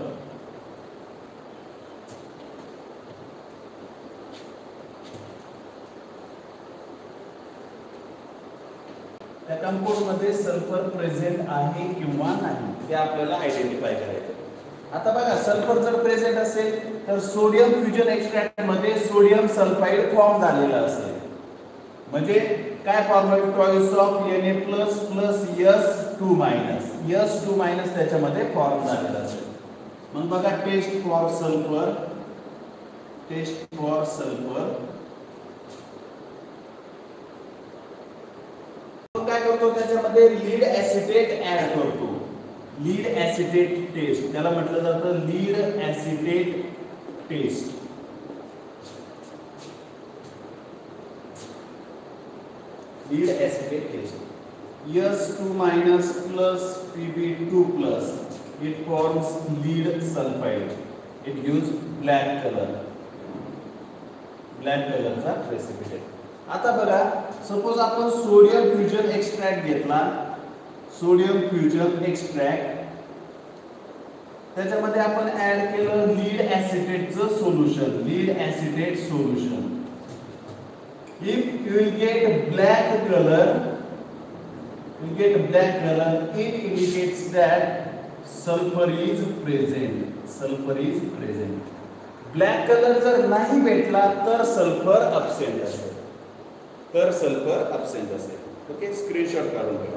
त्या कंपाऊंड मध्ये सल्फर प्रेझेंट आहे किंवा नाही ते आपल्याला आयडेंटिफाय करायचं. आता बघा सल्फर जर प्रेझेंट असेल तर सोडियम फ्युजन एक्सट्रॅक्ट मध्ये सोडियम सल्फाइड फॉर्म झालेला असेल. म्हणजे काय फॉर्म आहे? Choice of Na plus plus S two minus S two minus त्याच्यामध्ये फॉर्म झालेला असेल. मग बघा test for sulphur. Test for sulphur काय करतो? त्याच्यामध्ये लीड ऍसिटेट ऍड करतो. लीड ऍसिटेट टेस्ट त्याला म्हटलं जातं lead acetate test. Lead acetate test S two minus plus P B two plus it forms lead sulphide. It gives black colour. Black कलरचा precipitate. आता बघा सपोज आपण sodium fusion extract घेतला. Sodium fusion extract त्याच्यामध्ये आपण add केलं lead ऍसिटेटचं solution. Lead acetate solution. If you will get black colour you get black color, it indicates that sulfur is present. Sulfur is present. Black colour जर नाही भेटला तर sulphur absent असेल. तर सल्फर अब्सेंट असेल. Okay screenshot काढून घ्या.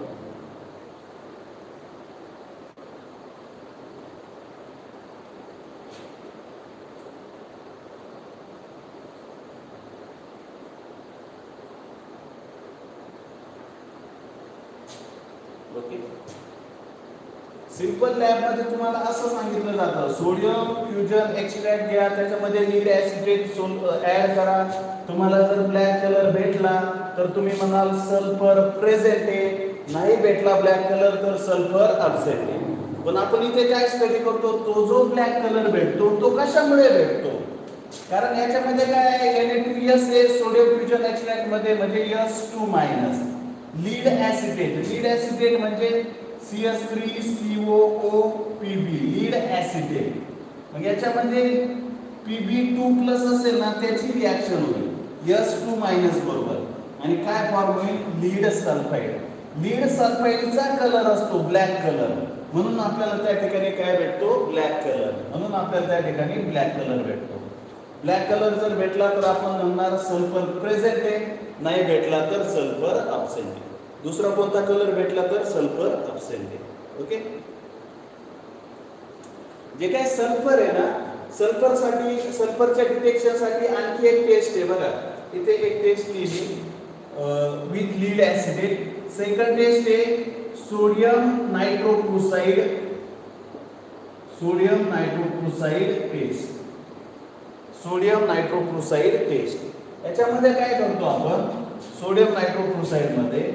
Okay simple lab मध्ये तुम्हाला असं सांगितलं जातं सोडियम फ्युजन एक्सट्रॅक्ट घ्या त्याच्यामध्ये लीड ऍसिटेट ऍड करा. तुम्हाला जर ब्लॅक कलर भेटला तर तुम्ही म्हणाल सल्फर प्रेझेंट आहे. नाही भेटला ब्लॅक कलर तर सल्फर अब्सेंट आहे. पण आपण इथे काय स्टडी करतो? तो जो ब्लॅक कलर भेटतो तो कशामुळे भेटतो? कारण याच्यामध्ये काय आहे Na टू एस आहे सोडियम फ्युजन एक्सट्रॅक्ट मध्ये म्हणजे S two minus lead acetate. Lead acetate म्हणजे C S three C O O P B lead acetate. मग याच्यामध्ये पी बी टू प्लस असेल ना त्याची रिएक्शन होईल एस टू मायनस बरोबर आणि काय फॉर्म होईल? Lead sulphide. लीड सल्फाइडचा कलर असतो ब्लॅक कलर म्हणून आपल्याला त्या ठिकाणी काय भेटतो? Black colour. म्हणून आपल्याला त्या ठिकाणी ब्लॅक कलर भेटतो. ब्लॅक कलर जर भेटला तर आपण म्हणणार सल्फर प्रेझेंट आहे. नाही भेटला तर सल्फर अब्सेंट आहे. दुसरा कोणता कलर भेटला तर सल्फर अब्सेंट आहे. ओके जे काय सल्फर आहे ना सल्फर साठी सल्फरच्या डिटेक्शन साठी आणखी एक टेस्ट आहे बघा. इथे एक टेस्ट लिहिली with lead acetate. Second test आहे sodium nitrochloride. Sodium nitrochloride test. Sodium nitrochloride test याच्यामध्ये काय करतो आपण? सोडियम नायट्रोक्लोराइड मध्ये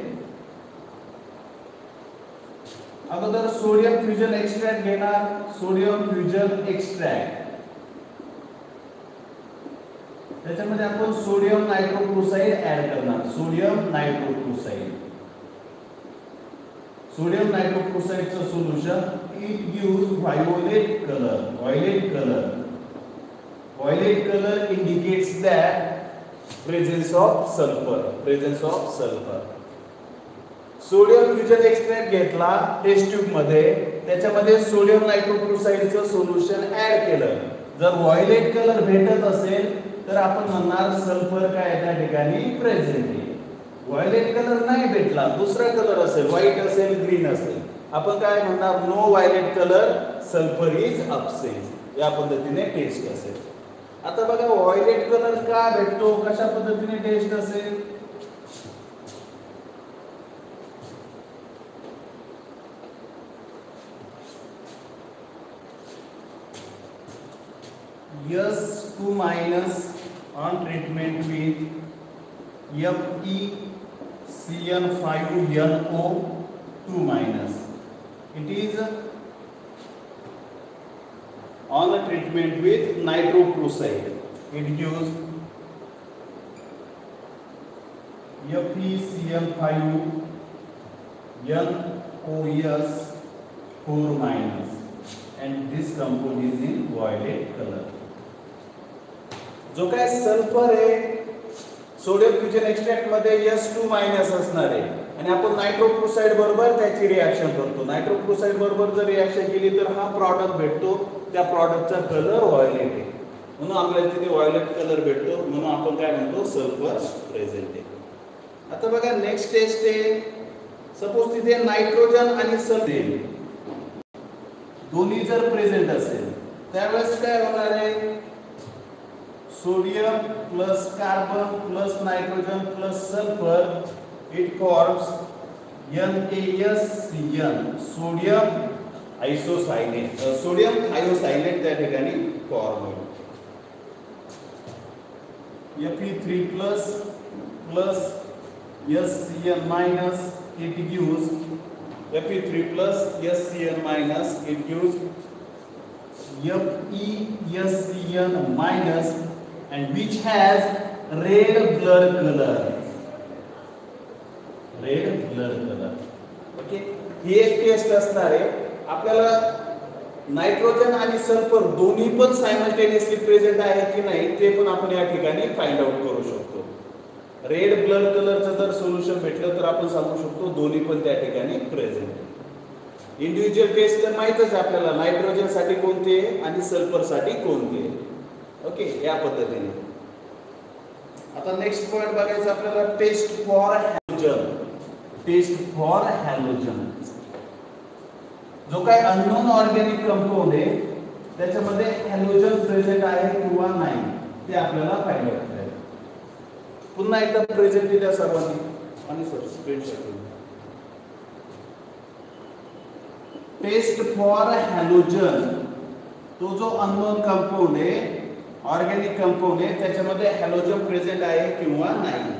अगोदर सोडियम फ्युजन एक्सट्रॅक्ट घेणार. सोडियम फ्युजन एक्सट्रॅक्ट त्याच्यामध्ये आपण सोडियम नायट्रोक्लोराइड ऍड करणार. Sodium nitrochloride. सोडियम नायट्रोक्लोराइडचं solution it gives violet colour. Violet colour. Violet colour indicates that presence of sulfur. presence of sulfur. Sodium fusion extract घेतला test tube मध्ये त्याच्यामध्ये sodium नायट्रोक्लोराइडचं solution add केलं. जर violet colour भेटत असेल तर आपण म्हणणार सल्फर काय त्या ठिकाणी प्रेझेंट आहे. व्हायोलेट कलर नाही भेटला दुसरा कलर असेल व्हाईट असेल ग्रीन असेल आपण काय म्हणणार? No violet colour sulphur is absent. या पद्धतीने टेस्ट असेल. आता बघा व्हायोलेट कलर का भेटतो? कशा पद्धतीने टेस्ट असेल? S two minus on treatment with F E C N five N O two minus. It is on a treatment with nitrochloride. It gives F e C l five N O S four minus, and this compound is in violet color. जो काय sulphur आहे sodium fusion extract मध्ये S two minus असणार आहे आणि आपण नायट्रोक्लोराइड बरोबर त्याची रिएक्शन करतो. नायट्रोक्लोराइड बरोबर जर रिएक्शन केली तर हा प्रॉडक्ट भेटतो. त्या प्रॉडक्टचा कलर व्हायोलेट आहे म्हणून आपल्याला तिथे व्हायोलेट कलर भेटतो. म्हणून आपण काय म्हणतो सल्फर प्रेझेंट आहे. आता बघा नेक्स्ट टेस्ट आहे. सपोज तिथे नायट्रोजन आणि सल्फर दोन्ही जर प्रेझेंट असेल त्यावेळेस काय होणार आहे sodium plus carbon plus nitrogen plus sulphur it forms N A S C N sodium isocyanate sodium thiocyanate त्या ठिकाणी फॉर्म होईल. F e three plus plus S C n minus it gives F e three plus S C n minus it gives F e S C n minus and which has red blur color. Red blur color. Okay ही एक test असणार आहे. आपल्याला nitrogen आणि sulphur दोन्ही पण simultaneously present आहे की नाही ते पण आपण या ठिकाणी फाइंड आउट करू शकतो. रेड ब्लर कलरचं जर सोल्युशन भेटलं तर आपण सांगू शकतो दोन्ही पण त्या ठिकाणी प्रेझेंट आहे. इंडिव्हिज्युअल टेस्ट तर माहितच आहे आपल्याला नायट्रोजन साठी कोणते आणि सल्फर साठी कोणते. ओके या पद्धतीने. आता नेक्स्ट पॉइंट बघायचं आपल्याला test for halogen. Test for halogen जो काय अननोन ऑर्गॅनिक कंपाऊंड आहे त्याच्यामध्ये हॅलोजन प्रेझेंट आहे किंवा नाही ते आपल्याला फाइंड आउट करायचं. पुन्हा एकदा प्रेझेंट द्या सर्वांनी आणि sir screenshot. Test for halogen तो जो अननोन कंपाऊंड आहे ऑर्गॅनिक कंपाऊंड आहे त्याच्यामध्ये हॅलोजन प्रेझेंट आहे किंवा नाही.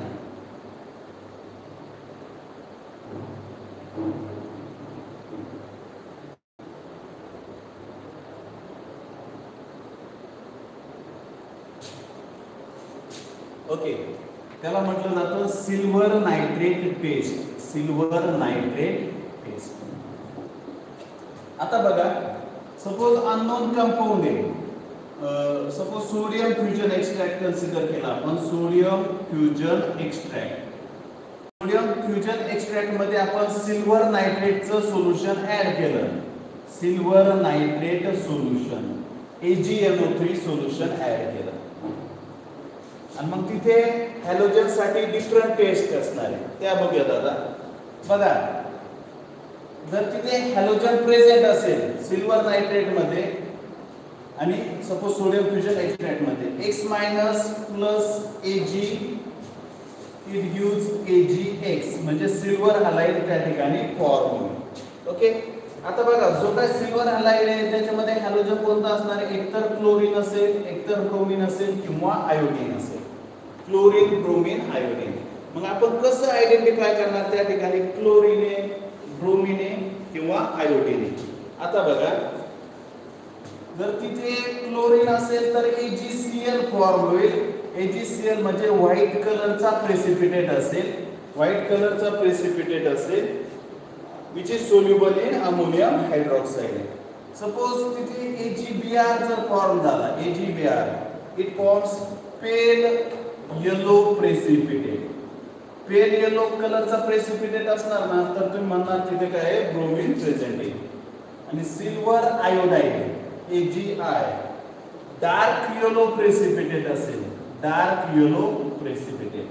ओके त्याला म्हटलं जातं silver nitrate paste. Silver nitrate paste. आता बघा सपोज अननोन कंपाऊंड आहे. Suppose sodium fusion extract consider केला आपण. Sodium fusion extract sodium fusion extract मध्ये आपण सिल्वर नायट्रेटचं सोल्युशन ऍड केलं. Silver nitrate solution A G N O three solution add केलं आणि मग तिथे हॅलोजन साठी डिफरंट टेस्ट असणार आहे त्या बघूया दादा. बघा जर तिथे हॅलोजन प्रेझेंट असेल सिल्वर नायट्रेट मध्ये आणि सपोज सोडियम फ्युजन एक्सट्रॅक्ट मध्ये X minus plus Ag it gives AgX म्हणजे सिल्वर हॅलाइड त्या ठिकाणी फॉर्म होईल. ओके आता बघा जो काय सिल्वर हॅलाइड आहे त्याच्यामध्ये हॅलोजन कोणता असणार आहे एकतर क्लोरीन असेल एकतर ब्रोमीन असेल किंवा आयोडीन असेल. Chlorine bromine iodine. मग आपण कसं आयडेंटिफाय करणार त्या ठिकाणी क्लोरीन आहे ब्रोमीन आहे किंवा आयोडीन आहे. आता बघा जर तिथे क्लोरीन असेल तर AgCl फॉर्म होईल. AgCl म्हणजे व्हाईट कलरचा प्रेसिपिटेट असेल. व्हाईट कलरचा प्रेसिपिटेट असेल which is soluble in ammonium hydroxide. Suppose तिथे AgBr जर फॉर्म झाला AgBr it forms pale yellow precipitate. pale yellow कलरचा प्रेसिपिटेट असणार ना तर तुम्ही म्हणणार तिथे काय आहे ब्रोमीन प्रेझेंट आहे. आणि silver iodide Agi dark yellow precipitate असेल. Dark yellow precipitate.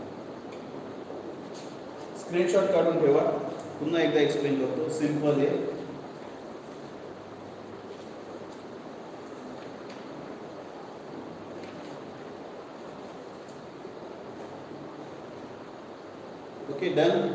स्क्रीनशॉट काढून ठेवा. पुन्हा एकदा एक्सप्लेन करतो. सिंपल आहे. Okay done.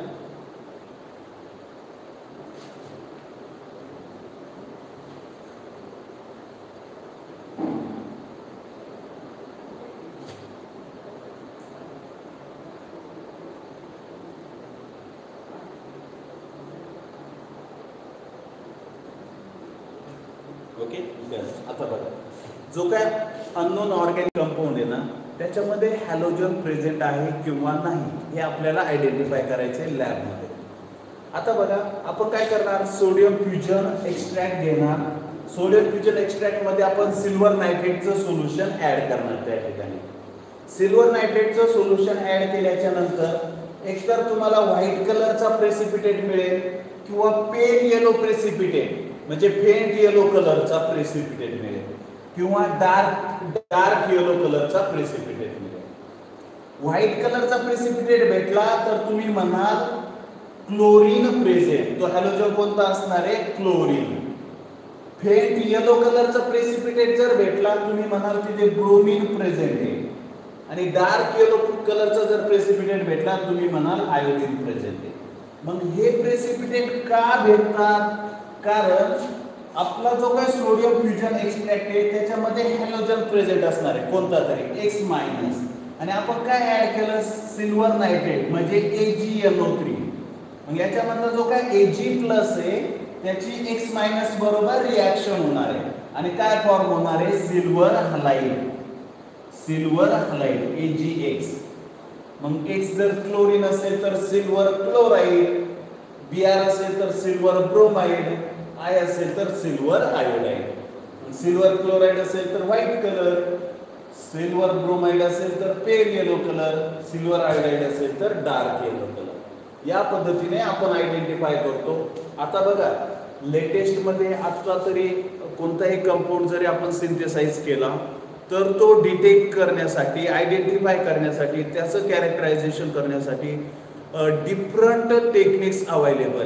ओके. आता बघा, जो काय अननोन ऑर्गॅनिक कंपाऊंड आहे ना, त्याच्यामध्ये हॅलोजन प्रेझेंट आहे किंवा नाही हे आपल्याला आयडेंटिफाय करायचे लॅबमध्ये. आता बघा, आपण काय करणार, सोडियम फ्युजन एक्स्ट्रॅक्ट घेणार. सोडियम फ्युजन एक्स्ट्रॅक्ट मध्ये आपण सिल्वर नायट्रेटचं सोल्युशन ऍड करणार. त्या ठिकाणी सिल्वर नायट्रेटचं सोल्युशन ऍड केल्याच्या नंतर एकतर तुम्हाला व्हाईट कलरचा प्रेसिपिटेट मिळेल किंवा पेल येलो प्रेसिपिटेट म्हणजे फेंट येलो कलरचा प्रेसिपिटेट मिळेल किंवा डार्क डार्क येलो कलरचा प्रेसिपिटेट मिळेल. व्हाईट कलरचा प्रेसिपिटेट भेटला तर तुम्ही म्हणाल क्लोरीन प्रेझेंट. तो हॅलोजन कोणता असणार आहे, क्लोरीन. फेंट येलो कलरचा प्रेसिपिटेट जर भेटला तुम्ही म्हणाल तिथे ब्रोमीन प्रेझेंट आहे. आणि डार्क येलो कलरचा जर प्रेसिपिटेट भेटला तुम्ही म्हणाल आयोडीन प्रेझेंट आहे. मग हे प्रेसिपिटेट का भेटतात, कारण आपला जो काही सोडियम फ्युजन एक्स्ट्रॅक्ट आहे त्याच्यामध्ये हॅलोजन प्रेझेंट असणार आहे कोणता तरी एक्स मायनस. आणि आपण काय ऍड केलं, सिल्वर नायट्रेट म्हणजे ए जी एन ओ थ्री. मग याच्यामधला जो काय ए जी प्लस आहे त्याची एक्स मायनस बरोबर रिॲक्शन होणार आहे आणि काय फॉर्म होणार आहे, silver halide. Silver halide A G X. मग एक्स जर क्लोरीन असेल तर सिल्वर क्लोराइड, बी आर असेल तर सिल्वर ब्रोमाइड, आय असेल तर सिल्वर आयोडाइड. सिल्वर क्लोराइड असेल तर व्हाईट कलर, सिल्वर ब्रोमाइड असेल तर pale yellow colour, silver iodide असेल तर डार्क येलो कलर. या पद्धतीने आपण आयडेंटिफाय करतो. आता बघा, लेटेस्ट मध्ये आता तरी कोणताही कंपाऊंड जरी आपण सिंथेसाइज केला तर तो डिटेक्ट करण्यासाठी, आयडेंटिफाय करण्यासाठी, त्याचं कॅरेक्टरायझेशन करण्यासाठी डिफरंट टेक्निक्स अवेलेबल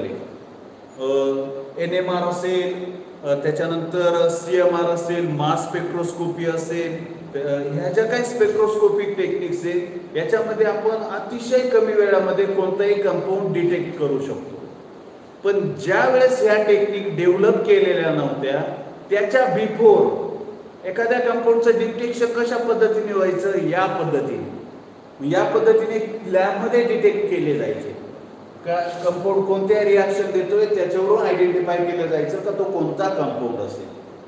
आहे. एन एम आर असेल, त्याच्यानंतर सी एम आर असेल, मास स्पेक्ट्रोस्कोपी असेल, ह्या ज्या काही स्पेक्ट्रोस्कोपिक टेक्निक्स आहेत याच्यामध्ये आपण अतिशय कमी वेळामध्ये कोणताही कंपाऊंड डिटेक्ट करू शकतो. पण ज्या वेळेस ह्या टेक्निक डेव्हलप केलेल्या नव्हत्या त्याच्या बिफोर एखाद्या कंपाऊंडचं डिटेक्शन कशा पद्धतीने व्हायचं, या पद्धतीने या पद्धतीने लॅबमध्ये डिटेक्ट केले जायचे. का कंपाऊंड कोणत्या रिॲक्शन देतोय त्याच्यावरून आयडेंटिफाय केलं जायचं का तो कोणता कंपाऊंड असेल.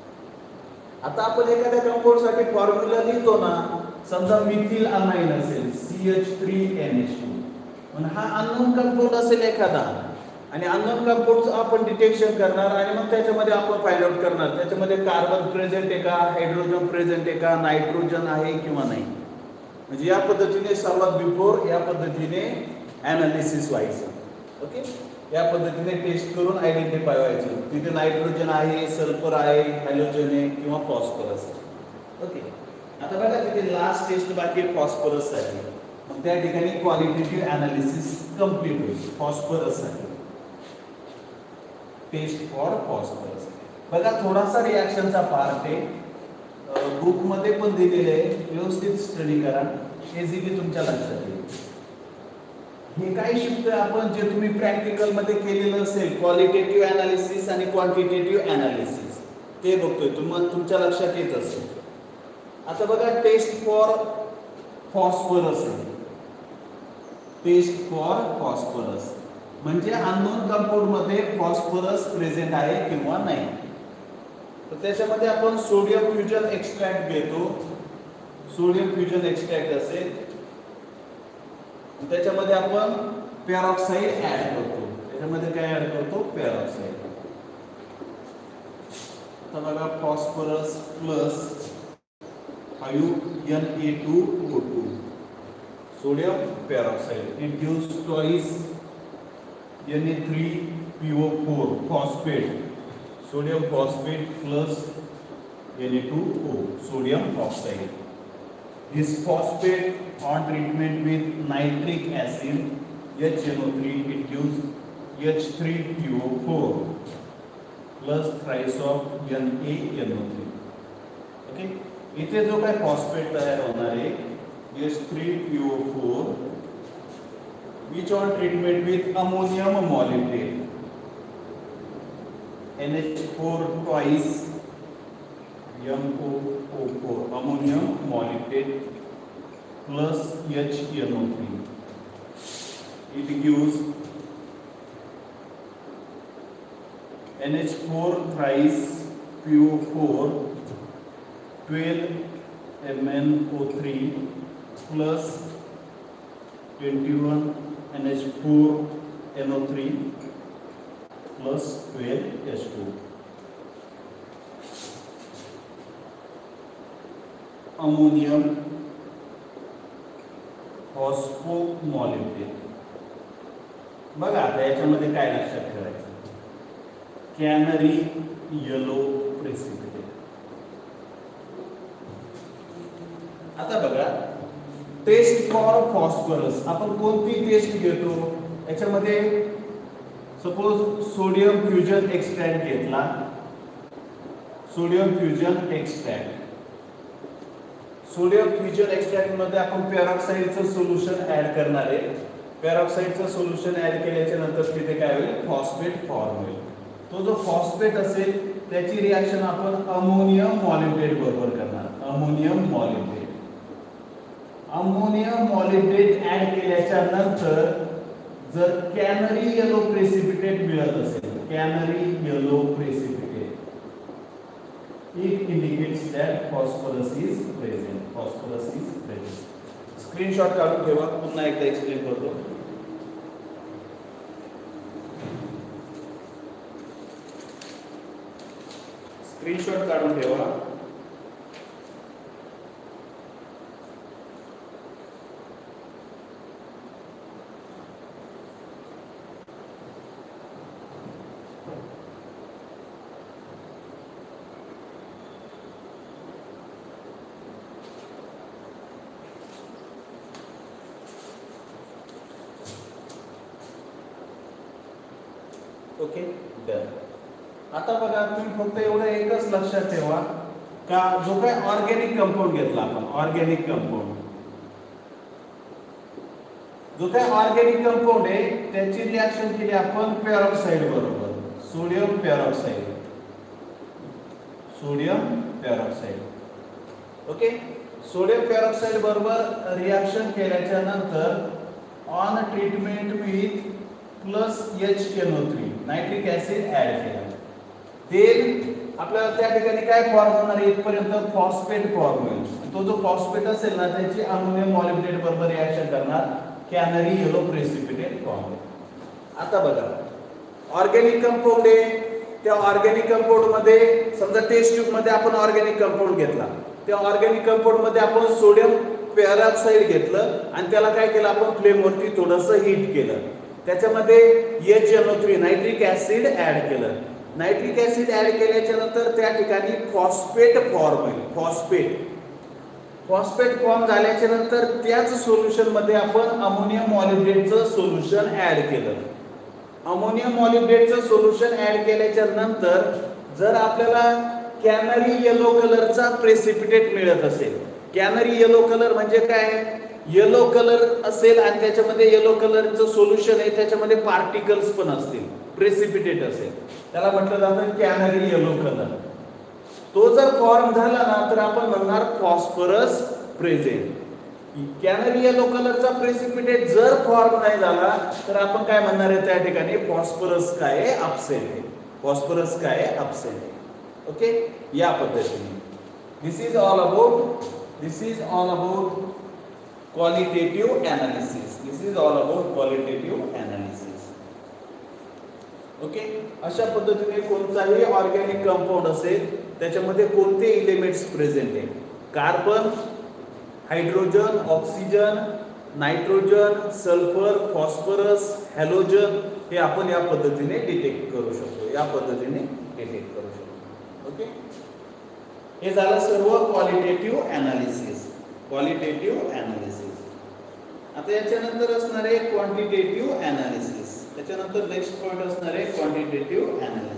आता आपण एखाद्या कंपाऊंड साठी फॉर्म्युला लिहितो ना, समजा मिथिल अमाइन असेल C H three N H two, पण हा अननोन कंपाऊंड असेल एखादा आणि अननोन कंपाऊंडचं आपण डिटेक्शन करणार आणि मग त्याच्यामध्ये आपण फाइंड आउट करणार त्याच्यामध्ये कार्बन प्रेझेंट आहे का, हायड्रोजन प्रेझेंट आहे का, नायट्रोजन आहे किंवा नाही. म्हणजे या पद्धतीने सर्वात बिफोर या पद्धतीने ॲनालिसिस व्हायचं. ओके, या पद्धतीने टेस्ट करून आयडेंटिफाय व्हायचं तिथे नायट्रोजन आहे, सल्फर आहे, हॅलोजन आहे किंवा फॉस्फरस आहे. ओके, आता बघा तिथे लास्ट टेस्ट बाकी आहे फॉस्फरस साठी. मग त्या ठिकाणी क्वालिटेटिव्ह ॲनालिसिस कंप्लीट होईल फॉस्फरस साठी. Test for phosphorus. बघा थोडासा रिॲक्शनचा पार्ट आहे, बुक मध्ये पण दिलेले आहे, व्यवस्थित स्टडी करा, इझिली तुमच्या लक्षात येईल. हे काय शिकतोय आपण जे तुम्ही प्रॅक्टिकल मध्ये केलेलं असेल, क्वालिटेटिव्ह ॲनालिसिस आणि क्वांटिटेटिव्ह ॲनालिसिस, ते बघतोय तुम्हाला तुमच्या लक्षात येत असेल. आता बघा test for phosphorus. Test for phosphorus म्हणजे अननोन कंपाऊंड मध्ये फॉस्फरस प्रेझेंट आहे किंवा नाही. तर त्याच्यामध्ये आपण सोडियम फ्युजन एक्स्ट्रॅक्ट घेतो. सोडियम फ्युजन एक्स्ट्रॅक्ट असेल त्याच्यामध्ये आपण पेरॉक्साइड ऍड करतो. त्याच्यामध्ये काय ऍड करतो, पेरॉक्साइड. आता बघा phosphorus plus five N A two O two, sodium peroxide, it gives twice N A three P O four, phosphate, sodium phosphate plus N A two O, sodium oxide. This phosphate on treatment with nitric acid H N O three, it gives H three P O four plus thrice of N A N O three. Okay, इथे जो काय phosphate तयार होणार आहे H three P O four, which on treatment with ammonium molybdate N H four twice M O O four, ammonium molybdate plus H N O three. It gives N H four thrice P O four twelve M N O three plus twenty one N H four N O three plus twelve H two. Ammonium phosphomolybdate. बघा आता याच्यामध्ये काय लक्षात ठेवायचं, canary yellow precipitate. आता बघा test for phosphorus आपण कोणती टेस्ट घेतो, याच्यामध्ये सपोज सोडियम फ्युजन एक्सट्रॅक्ट घेतला, sodium fusion extract sodium fusion extract मध्ये आपण पेरॉक्साईडचं सोल्युशन ऍड करणार आहे. पेरॉक्साईडचं सोल्युशन ऍड केल्याच्या नंतर तिथे काय होईल, फॉस्फेट फॉर्म होईल. तो जो फॉस्फेट असेल त्याची रिएक्शन आपण अमोनियम मॉलिब्डेट बरोबर करणार. Ammonium molybdate ammonium molybdate add केल्याच्या नंतर जर कॅनरी येलो प्रेसिपिटेट मिळत असेल, canary yellow precipitate, it indicates that phosphorus is present. Phosphorus is present. Screenshot काढून ठेवा, पुन्हा एकदा एक्सप्लेन करतो. स्क्रीनशॉट काढून ठेवा. Okay done. आता बघा तुम्ही फक्त एवढं एकच लक्षात ठेवा का जो काय ऑर्गॅनिक कंपाऊंड घेतला आपण, ऑर्गॅनिक कंपाऊंड जो काय ऑर्गॅनिक कंपाऊंड आहे त्याची रिएक्शन केली आपण पेरॉक्साइड बरोबर, sodium peroxide, sodium peroxide. Okay, sodium peroxide बरोबर रिएक्शन केल्याच्या नंतर on treatment with plus H N O three nitric acid add केला. तेल आपल्याला त्या ठिकाणी काय फॉर्म होणार आहे, इथपर्यंत फॉस्फेट फॉर्म होईल. तो जो फॉस्फेट असेल ना त्याची अमोनियम मॉलिब्डेट बरोबर रिएक्शन करणार, कॅनरी येलो प्रेसिपिटेट फॉर्म होईल. आता बघा ऑर्गॅनिक कंपाऊंड आहे, त्या ऑर्गॅनिक कंपाऊंड मध्ये समजा टेस्ट ट्यूब मध्ये आपण ऑर्गॅनिक कंपाऊंड घेतला, त्या ऑर्गॅनिक कंपाऊंड मध्ये आपण सोडियम पेरॉक्साइड घेतलं आणि त्याला काय केलं आपण फ्लेम वरती थोडंसं हीट केलं, त्याच्यामध्ये H N O three nitric acid add केलं. नायट्रिक ऍसिड ऍड केल्याच्या नंतर त्या ठिकाणी फॉस्फेट फॉर्म होईल. फॉस्फेट फॉस्फेट फॉर्म झाल्याच्या नंतर त्याच सोल्युशन मध्ये आपण अमोनियम मॉलिब्डेटचं सोल्युशन ऍड केलं. अमोनियम मॉलिब्डेटचं सोल्युशन ऍड केल्याच्या नंतर जर आपल्याला कॅनरी येलो कलरचा प्रेसिपिटेट मिळत असेल, कॅनरी येलो कलर म्हणजे काय, येलो कलर असेल आणि त्याच्यामध्ये येलो कलरचं सोल्युशन आहे, त्याच्यामध्ये पार्टिकल्स पण असतील, प्रेसिपिटेट असेल, त्याला म्हटलं जातं कॅनरी येलो कलर. तो जर फॉर्म झाला ना तर आपण म्हणणार फॉस्फरस प्रेझेंट. कॅनरी येलो कलरचा प्रेसिपिटेट जर फॉर्म नाही झाला तर आपण काय म्हणणार आहे, त्या ठिकाणी फॉस्फरस काय आहे, अब्सेंट आहे. फॉस्फरस काय आहे, अब्सेंट आहे. ओके, या पद्धतीने this is all about this is all about qualitative analysis. This is all about qualitative analysis. Okay, अशा पद्धतीने कोणताही ऑर्गॅनिक कंपाऊंड असेल त्याच्यामध्ये कोणते एलिमेंट्स प्रेझेंट आहे, carbon, hydrogen, oxygen, nitrogen, sulphur, phosphorus, halogen, हे आपण या पद्धतीने डिटेक्ट करू शकतो, या पद्धतीने डिटेक्ट करू शकतो. ओके, हे झालं सर्व क्वालिटेटिव्ह एनालिसिस. Qualitative analysis. आता याच्यानंतर असणार आहे क्वांटिटेटिव्ह एनालिसिस. त्याच्यानंतर नेक्स्ट पॉइंट असणार आहे क्वांटिटेटिव्ह एनालिसिस.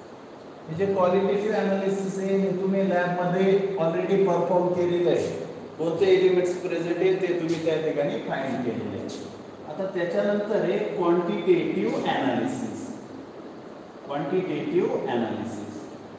जे क्वालिटेटिव्ह एनालिसिस आहे हे तुम्ही लॅब मध्ये ऑलरेडी परफॉर्म केलेलं आहे. कोणते एलिमेंट्स प्रेझेंट आहे ते तुम्ही त्या ठिकाणी फाइंड केलेले आहे. आता त्याच्यानंतर आहे quantitative analysis. Quantitative analysis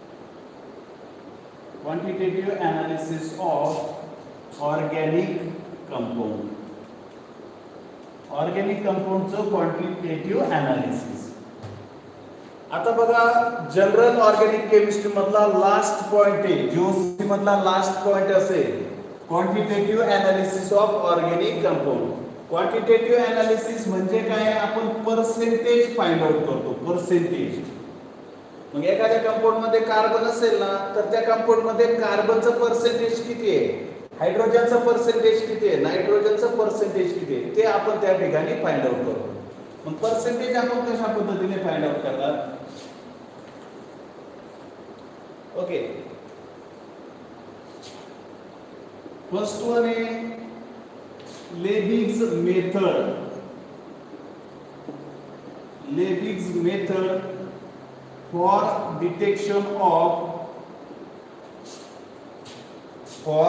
quantitative analysis of organic compound. Organic कंपाऊंडचं क्वांटिटेटिव्ह ॲनालिसिस. आता बघा जनरल ऑर्गॅनिक केमिस्ट्री मधला लास्ट पॉइंट आहे, जीओसी मधला लास्ट पॉइंट असेल quantitative analysis of organic compound. Quantitative analysis म्हणजे काय, आपण पर्सेंटेज फाइंड आउट करतो. पर्सेंटेज मग एखाद्या कंपाऊंड मध्ये कार्बन असेल ना तर त्या कंपाऊंड मध्ये कार्बनचं पर्सेंटेज किती आहे, हायड्रोजनचं पर्सेंटेज किती आहे, नायट्रोजनचं पर्सेंटेज किती आहे ते आपण त्या ठिकाणी फाइंड आउट करतो. मग पर्सेंटेज आपण कशा पद्धतीने फाइंड आउट करणार. ओके, फर्स्ट वन आहे Liebig's method. Liebig's method for detection of for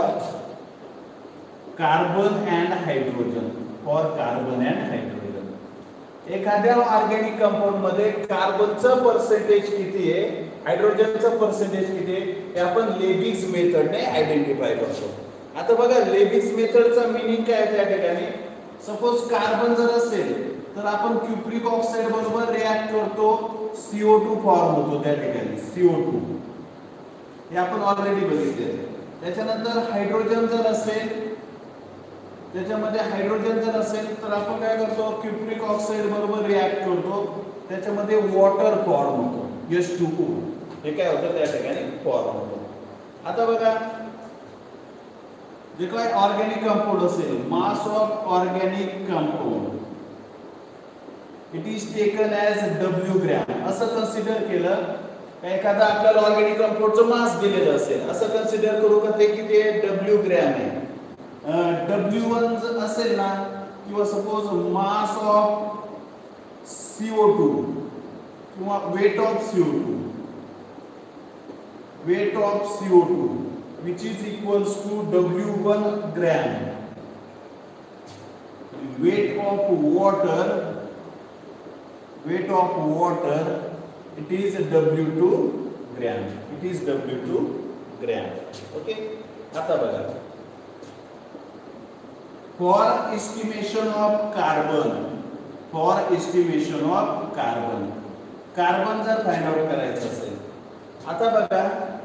carbon and hydrogen. For carbon and hydrogen. एखाद्या ऑर्गॅनिक कंपाऊंड मध्ये कार्बनचं पर्सेंटेज किती आहे, हायड्रोजनचं पर्सेंटेज किती आहे हे आपण लेबिग्स मेथडने आयडेंटिफाय करतो. आता बघा लेबिग्स मेथडचा मीनिंग काय त्या ठिकाणी. सपोज कार्बन जर असेल तर आपण क्युप्रिक ऑक्साइड बरोबर रिॲक्ट करतो, सी ओ टू फॉर्म होतो त्या ठिकाणी. सी ओ टू हे आपण ऑलरेडी बघितले. त्याच्यानंतर हायड्रोजन जर असेल त्याच्यामध्ये हायड्रोजन जर असेल तर आपण काय करतो, क्युप्रिक ऑक्साइड बरोबर रिॲक्ट करतो, त्याच्यामध्ये वॉटर फॉर्म होतो, एच टू ओ. हे काय होतं त्या ठिकाणी फॉर्म होतो. आता बघा जे काय ऑर्गॅनिक कंपाऊंड असेल, mass of organic compound it is taken as W gram. असं कन्सिडर केलं का एखादा आपल्याला ऑर्गॅनिक कंपाऊंडचं मास दिलेलं असेल, असं कन्सिडर करू का ते किती आहे, डब्ल्यू ग्रॅम आहे. डब्ल्यू वन असेल ना किंवा suppose mass of C O two किंवा weight of C O two weight of C O two which is equals to W one gram. Weight of water weight of water it is W two gram. It is W two gram. Okay. आता बघा for estimation of carbon for estimation of carbon carbon जर find out करायचं असेल, आता बघा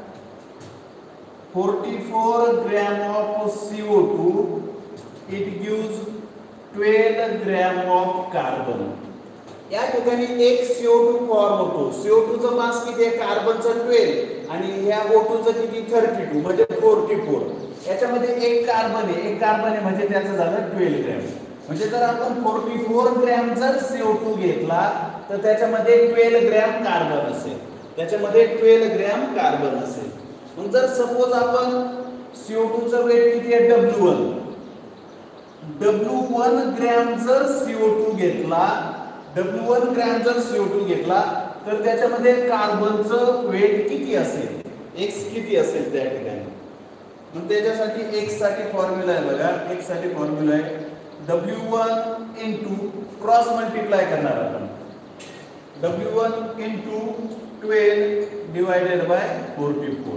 forty-four gram of C O two it gives twelve gram of carbon. या ठिकाणी एक C O टू फॉर्म होतो. C O टू चा मास किती आहे, कार्बनचं twelve आणि या O टू चं किती thirty-two म्हणजे forty-four. याच्यामध्ये एक कार्बन आहे, एक कार्बन आहे म्हणजे त्याचं झालं twelve ग्रॅम. म्हणजे जर आपण forty-four ग्रॅम जर C O टू घेतला तर त्याच्यामध्ये twelve ग्रॅम कार्बन असेल. त्याच्यामध्ये twelve ग्रॅम कार्बन असेल. मग जर सपोज आपण C O टू चं वेट किती आहे, W one W one gram जर C O टू घेतला डब्ल्यू वन ग्रॅम जर C O टू घेतला तर त्याच्यामध्ये कार्बनचं वेट किती असेल, x किती असेल त्या ठिकाणी. मग त्याच्यासाठी x साठी फॉर्म्युला आहे बघा. x साठी फॉर्म्युला आहे W one into cross multiply करणार आपण. W one into twelve divided by forty-four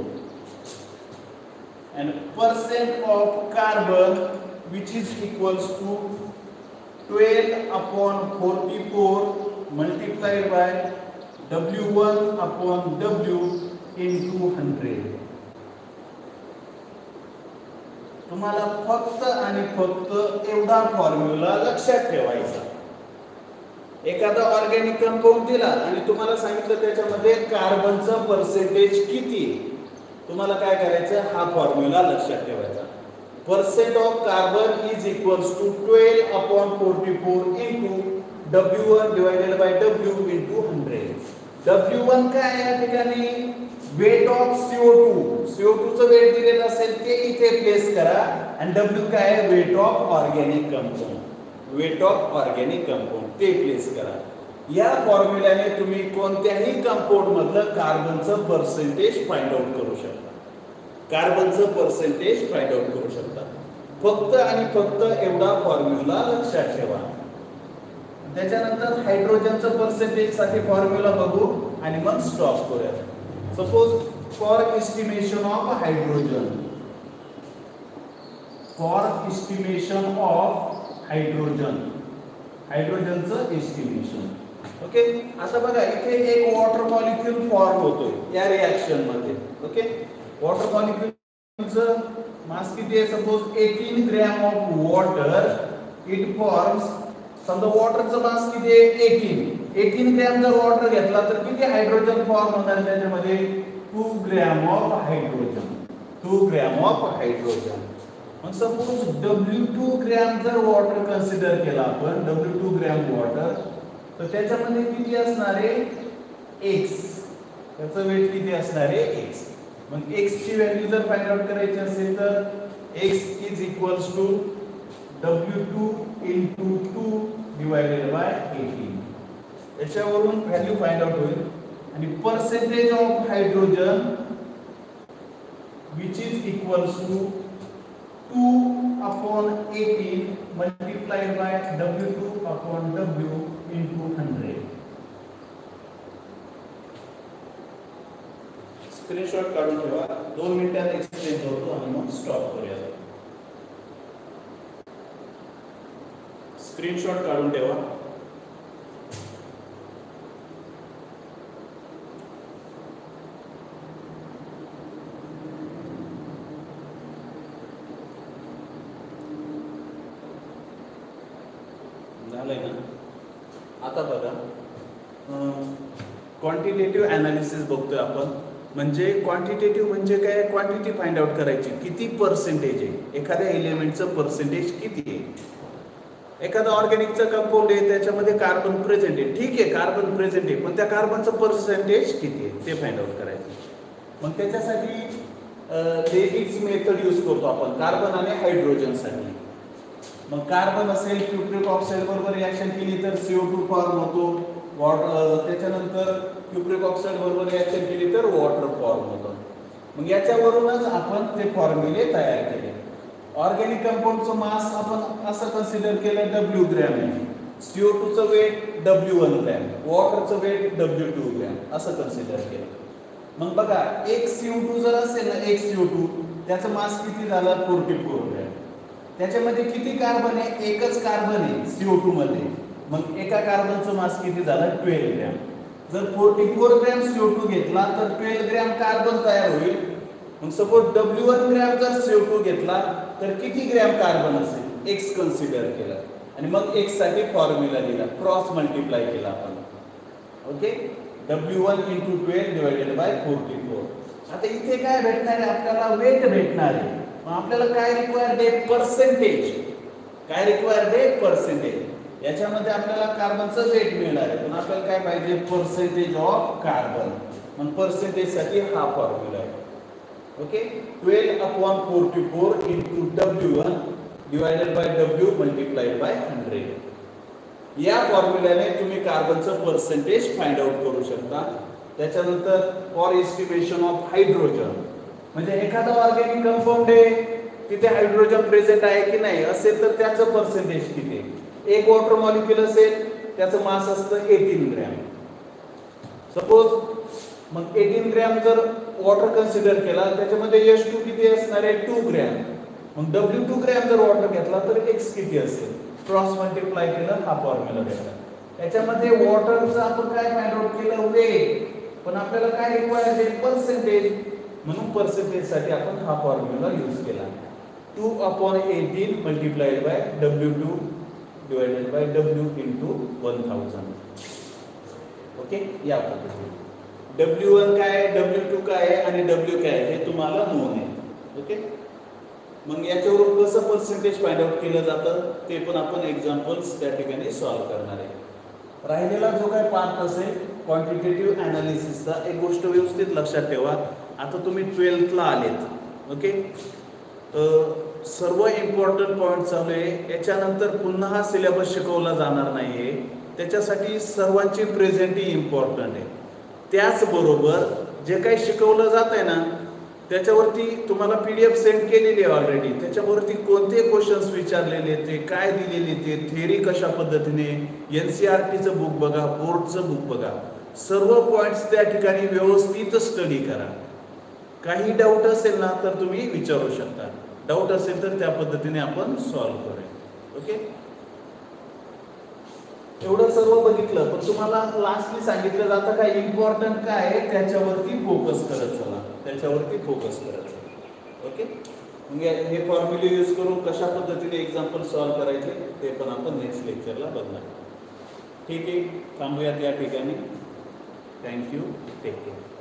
and percent of carbon which is equals to twelve upon forty-four multiplied by W one upon W into one hundred. तुम्हाला फक्त आणि फक्त एवढा formula लक्षात ठेवायचा. एखादा ऑर्गॅनिक कंपाऊंड दिला आणि तुम्हाला सांगितलं त्याच्यामध्ये कार्बनचं पर्सेंटेज किती, तुम्हाला काय करायचं, हा फॉर्म्युला लक्षात ठेवायचा. Percent of carbon is equals to twelve upon forty-four into W one divided by W into one hundred. W one काय आहे या ठिकाणी, weight of C O two. C O two चं वेट दिलेलं असेल ते इथे प्लेस करा आणि W काय आहे, weight of organic compound. Weight of organic compound ते प्लेस करा. या फॉर्म्युल्याने तुम्ही कोणत्याही कंपाऊंड मधलं कार्बनचं पर्सेंटेज फाइंड आउट करू शकता. कार्बनचं पर्सेंटेज फाइंड आउट करू शकता. फक्त आणि फक्त एवढा फॉर्म्युला लक्षात ठेवा. त्याच्यानंतर हायड्रोजनचं पर्सेंटेज साठी फॉर्म्युला बघू आणि मग स्टॉप करूया. Suppose for estimation of hydrogen, for estimation of hydrogen, हायड्रोजनचं एस्टिमेशन. ओके, आता बघा इथे एक वॉटर मॉलिक्यूल फॉर्म होतोय या रिएक्शन मध्ये. ओके, वॉटर मॉलिक्यूलचं मास किती आहे? Suppose eighteen gram of water it forms. समजा वॉटरचं मास किती आहे? एटीन. एटीन ग्रॅम जर वॉटर घेतला तर किती हायड्रोजन फॉर्म होणार त्याच्यामध्ये? Two gram of hydrogen. Two gram of hydrogen. मग सपोज डब्ल्यू टू ग्रॅम जर वॉटर कन्सिडर केला आपण, डब्ल्यू टू ग्रॅम वॉटर, तर त्याच्यामध्ये किती असणार आहे? एक्स. त्याचं वेट किती असणार आहे? एक्स. मग एक्स ची व्हॅल्यू जर फाइंड आउट करायची असेल तर X is equals to W two into two divided by eighteen. याच्यावरून व्हॅल्यू फाइंड आउट होईल. आणि percentage of hydrogen which is equals to two upon eighteen multiplied by W two upon W into hundred. Screenshot काढून ठेवा. दोन मिनिटात explain करतो आणि मग स्टॉप करूया. स्क्रीनशॉट काढून ठेवा. झालंय ना? आता बघा, क्वांटिटेटिव्ह अनालिसिस बघतोय आपण. म्हणजे क्वांटिटेटिव्ह म्हणजे काय? क्वांटिटी फाइंड आउट करायची, किती पर्सेंटेज आहे एखाद्या एलिमेंटचं, पर्सेंटेज किती आहे. एखादा ऑर्गॅनिकचा कंपाऊंड आहे त्याच्यामध्ये कार्बन प्रेझेंट आहे, ठीक आहे कार्बन प्रेझेंट आहे, पण त्या कार्बनचं पर्सेंटेज किती आहे ते फाइंड आउट करायचं. मग त्याच्यासाठी लेविट्स मेथड यूज करतो आपण कार्बन आणि हायड्रोजनसाठी. मग कार्बन असेल क्युप्रिक ऑक्साईड बरोबर रिएक्शन केली तर सी ओ टू फॉर्म होतो. वॉटर, त्याच्यानंतर क्युप्रिक ऑक्साईड बरोबर रिएक्शन केली तर वॉटर फॉर्म होतं. मग याच्यावरूनच आपण ते फॉर्म्युले तयार केले. ऑर्गॅनिक कंपाऊंडचं मास आपण असं कन्सिडर केलं डब्ल्यू ग्रॅम आहे, सी ओ टू चं वेट डब्ल्यू वन ग्रॅम, वॉटरचं वेट डब्ल्यू टू ग्रॅम असं कन्सिडर केलं. मग बघा एक सी ओ टू जर असेल ना, एक सी ओ टू त्याचं मास किती झालं? Forty four gram. त्याच्यामध्ये किती कार्बन आहे? एकच कार्बन आहे सी ओ टू मध्ये. मग एका कार्बनचं मास किती झालं? Twelve gram. जर forty four gram C O two घेतला तर ट्वेल्व ग्रॅम कार्बन तयार होईल. मग सपोज डब्ल्यू वन ग्रॅम जर सी ओ टू घेतला तर किती ग्रॅम कार्बन असेल? एक्स कन्सिडर केला आणि मग एक्स साठी फॉर्म्युला दिला, क्रॉस मल्टिप्लाय केला आपण. Okay, W one into twelve divided by forty four. आता इथे काय भेटणार आहे आपल्याला? वेट भेटणार आहे. मग आपल्याला काय रिक्वायर्ड आहे? पर्सेंटेज. काय रिक्वायर्ड आहे? पर्सेंटेज. याच्यामध्ये आपल्याला कार्बनचं वेट मिळणार आहे, पण आपल्याला काय पाहिजे? Percentage of carbon. मग पर्सेंटेज साठी हा फॉर्म्युला आहे. Okay, twelve upon forty four into W one divided by W multiplied by hundred. या फॉर्म्युल्याने तुम्ही कार्बनचं पर्सेंटेज फाइंड आउट करू शकता. त्याच्यानंतर फॉर एस्टिमेशन ऑफ हायड्रोजन, म्हणजे एखादा ऑर्गॅनिक कंपाऊंड आहे तिथे हायड्रोजन प्रेझेंट आहे की नाही, असेल तर त्याचं पर्सेंटेज किती आहे. एक वॉटर मॉलिक्यूल असेल त्याचं मास असतं एटीन ग्रॅम सपोज. मग एटीन ग्रॅम जर वॉटर कन्सिडर केला त्याच्यामध्ये एच टू किती असणार आहे? Two gram. मग डब्ल्यू टू ग्रॅम जर वॉटर घेतला तर एक्स किती असेल? क्रॉस मल्टिप्लाय केलं, हा फॉर्म्युला भेटला. याच्यामध्ये वॉटरचं आपण काय फाइंड आउट केलं? वेट. पण आपल्याला काय रिक्वायर्ड आहे? पर्सेंटेज. म्हणून पर्सेंटेज साठी आपण हा फॉर्म्युला यूज केला, two upon eighteen multiplied by W two divided by W into one thousand. Okay, या पद्धतीने डब्ल्यू वन काय आहे, डब्ल्यू टू काय आहे आणि डब्ल्यू काय आहे हे तुम्हाला नोन आहे. ओके, मग याच्यावरून कसं पर्सेंटेज फाइंड आउट केलं जातं ते पण आपण एक्झाम्पल्स त्या ठिकाणी सॉल्व करणार आहे. राहिलेला जो काय पार्ट असेल क्वांटिटेटिव्ह अनालिसिसचा, एक गोष्ट व्यवस्थित लक्षात ठेवा. आता तुम्ही ट्वेल्थला आलेत. ओके, तर सर्व इम्पॉर्टंट पॉईंट चालू आहे. याच्यानंतर पुन्हा हा सिलेबस शिकवला जाणार नाहीये, त्याच्यासाठी सर्वांची प्रेझेंटी इम्पॉर्टंट आहे. त्याचबरोबर जे काही शिकवलं जात आहे ना त्याच्यावरती तुम्हाला पीडीएफ सेंड केलेली आहे ऑलरेडी. त्याच्यावरती कोणते क्वेश्चन्स विचारलेले, ते काय दिलेले, ते थेरी कशा पद्धतीने, एनसीईआरटीचं बुक बघा, बोर्डचं बुक बघा, सर्व पॉइंट्स त्या ठिकाणी व्यवस्थित स्टडी करा. काही डाऊट असेल ना तर तुम्ही विचारू शकता. डाऊट असेल तर त्या पद्धतीने आपण सॉल्व्ह करूया. ओके, एवढं सर्व बघितलं. पण तुम्हाला लास्टली सांगितलं जातं काय इम्पॉर्टंट काय आहे त्याच्यावरती फोकस करत चला, त्याच्यावरती फोकस करत चला. ओके, म्हणजे हे फॉर्म्युले यूज करून कशा पद्धतीने एक्झाम्पल सॉल्व्ह करायचे ते पण आपण नेक्स्ट लेक्चरला बघणार. ठीक आहे, थांबूयात या ठिकाणी. Thank you, take care.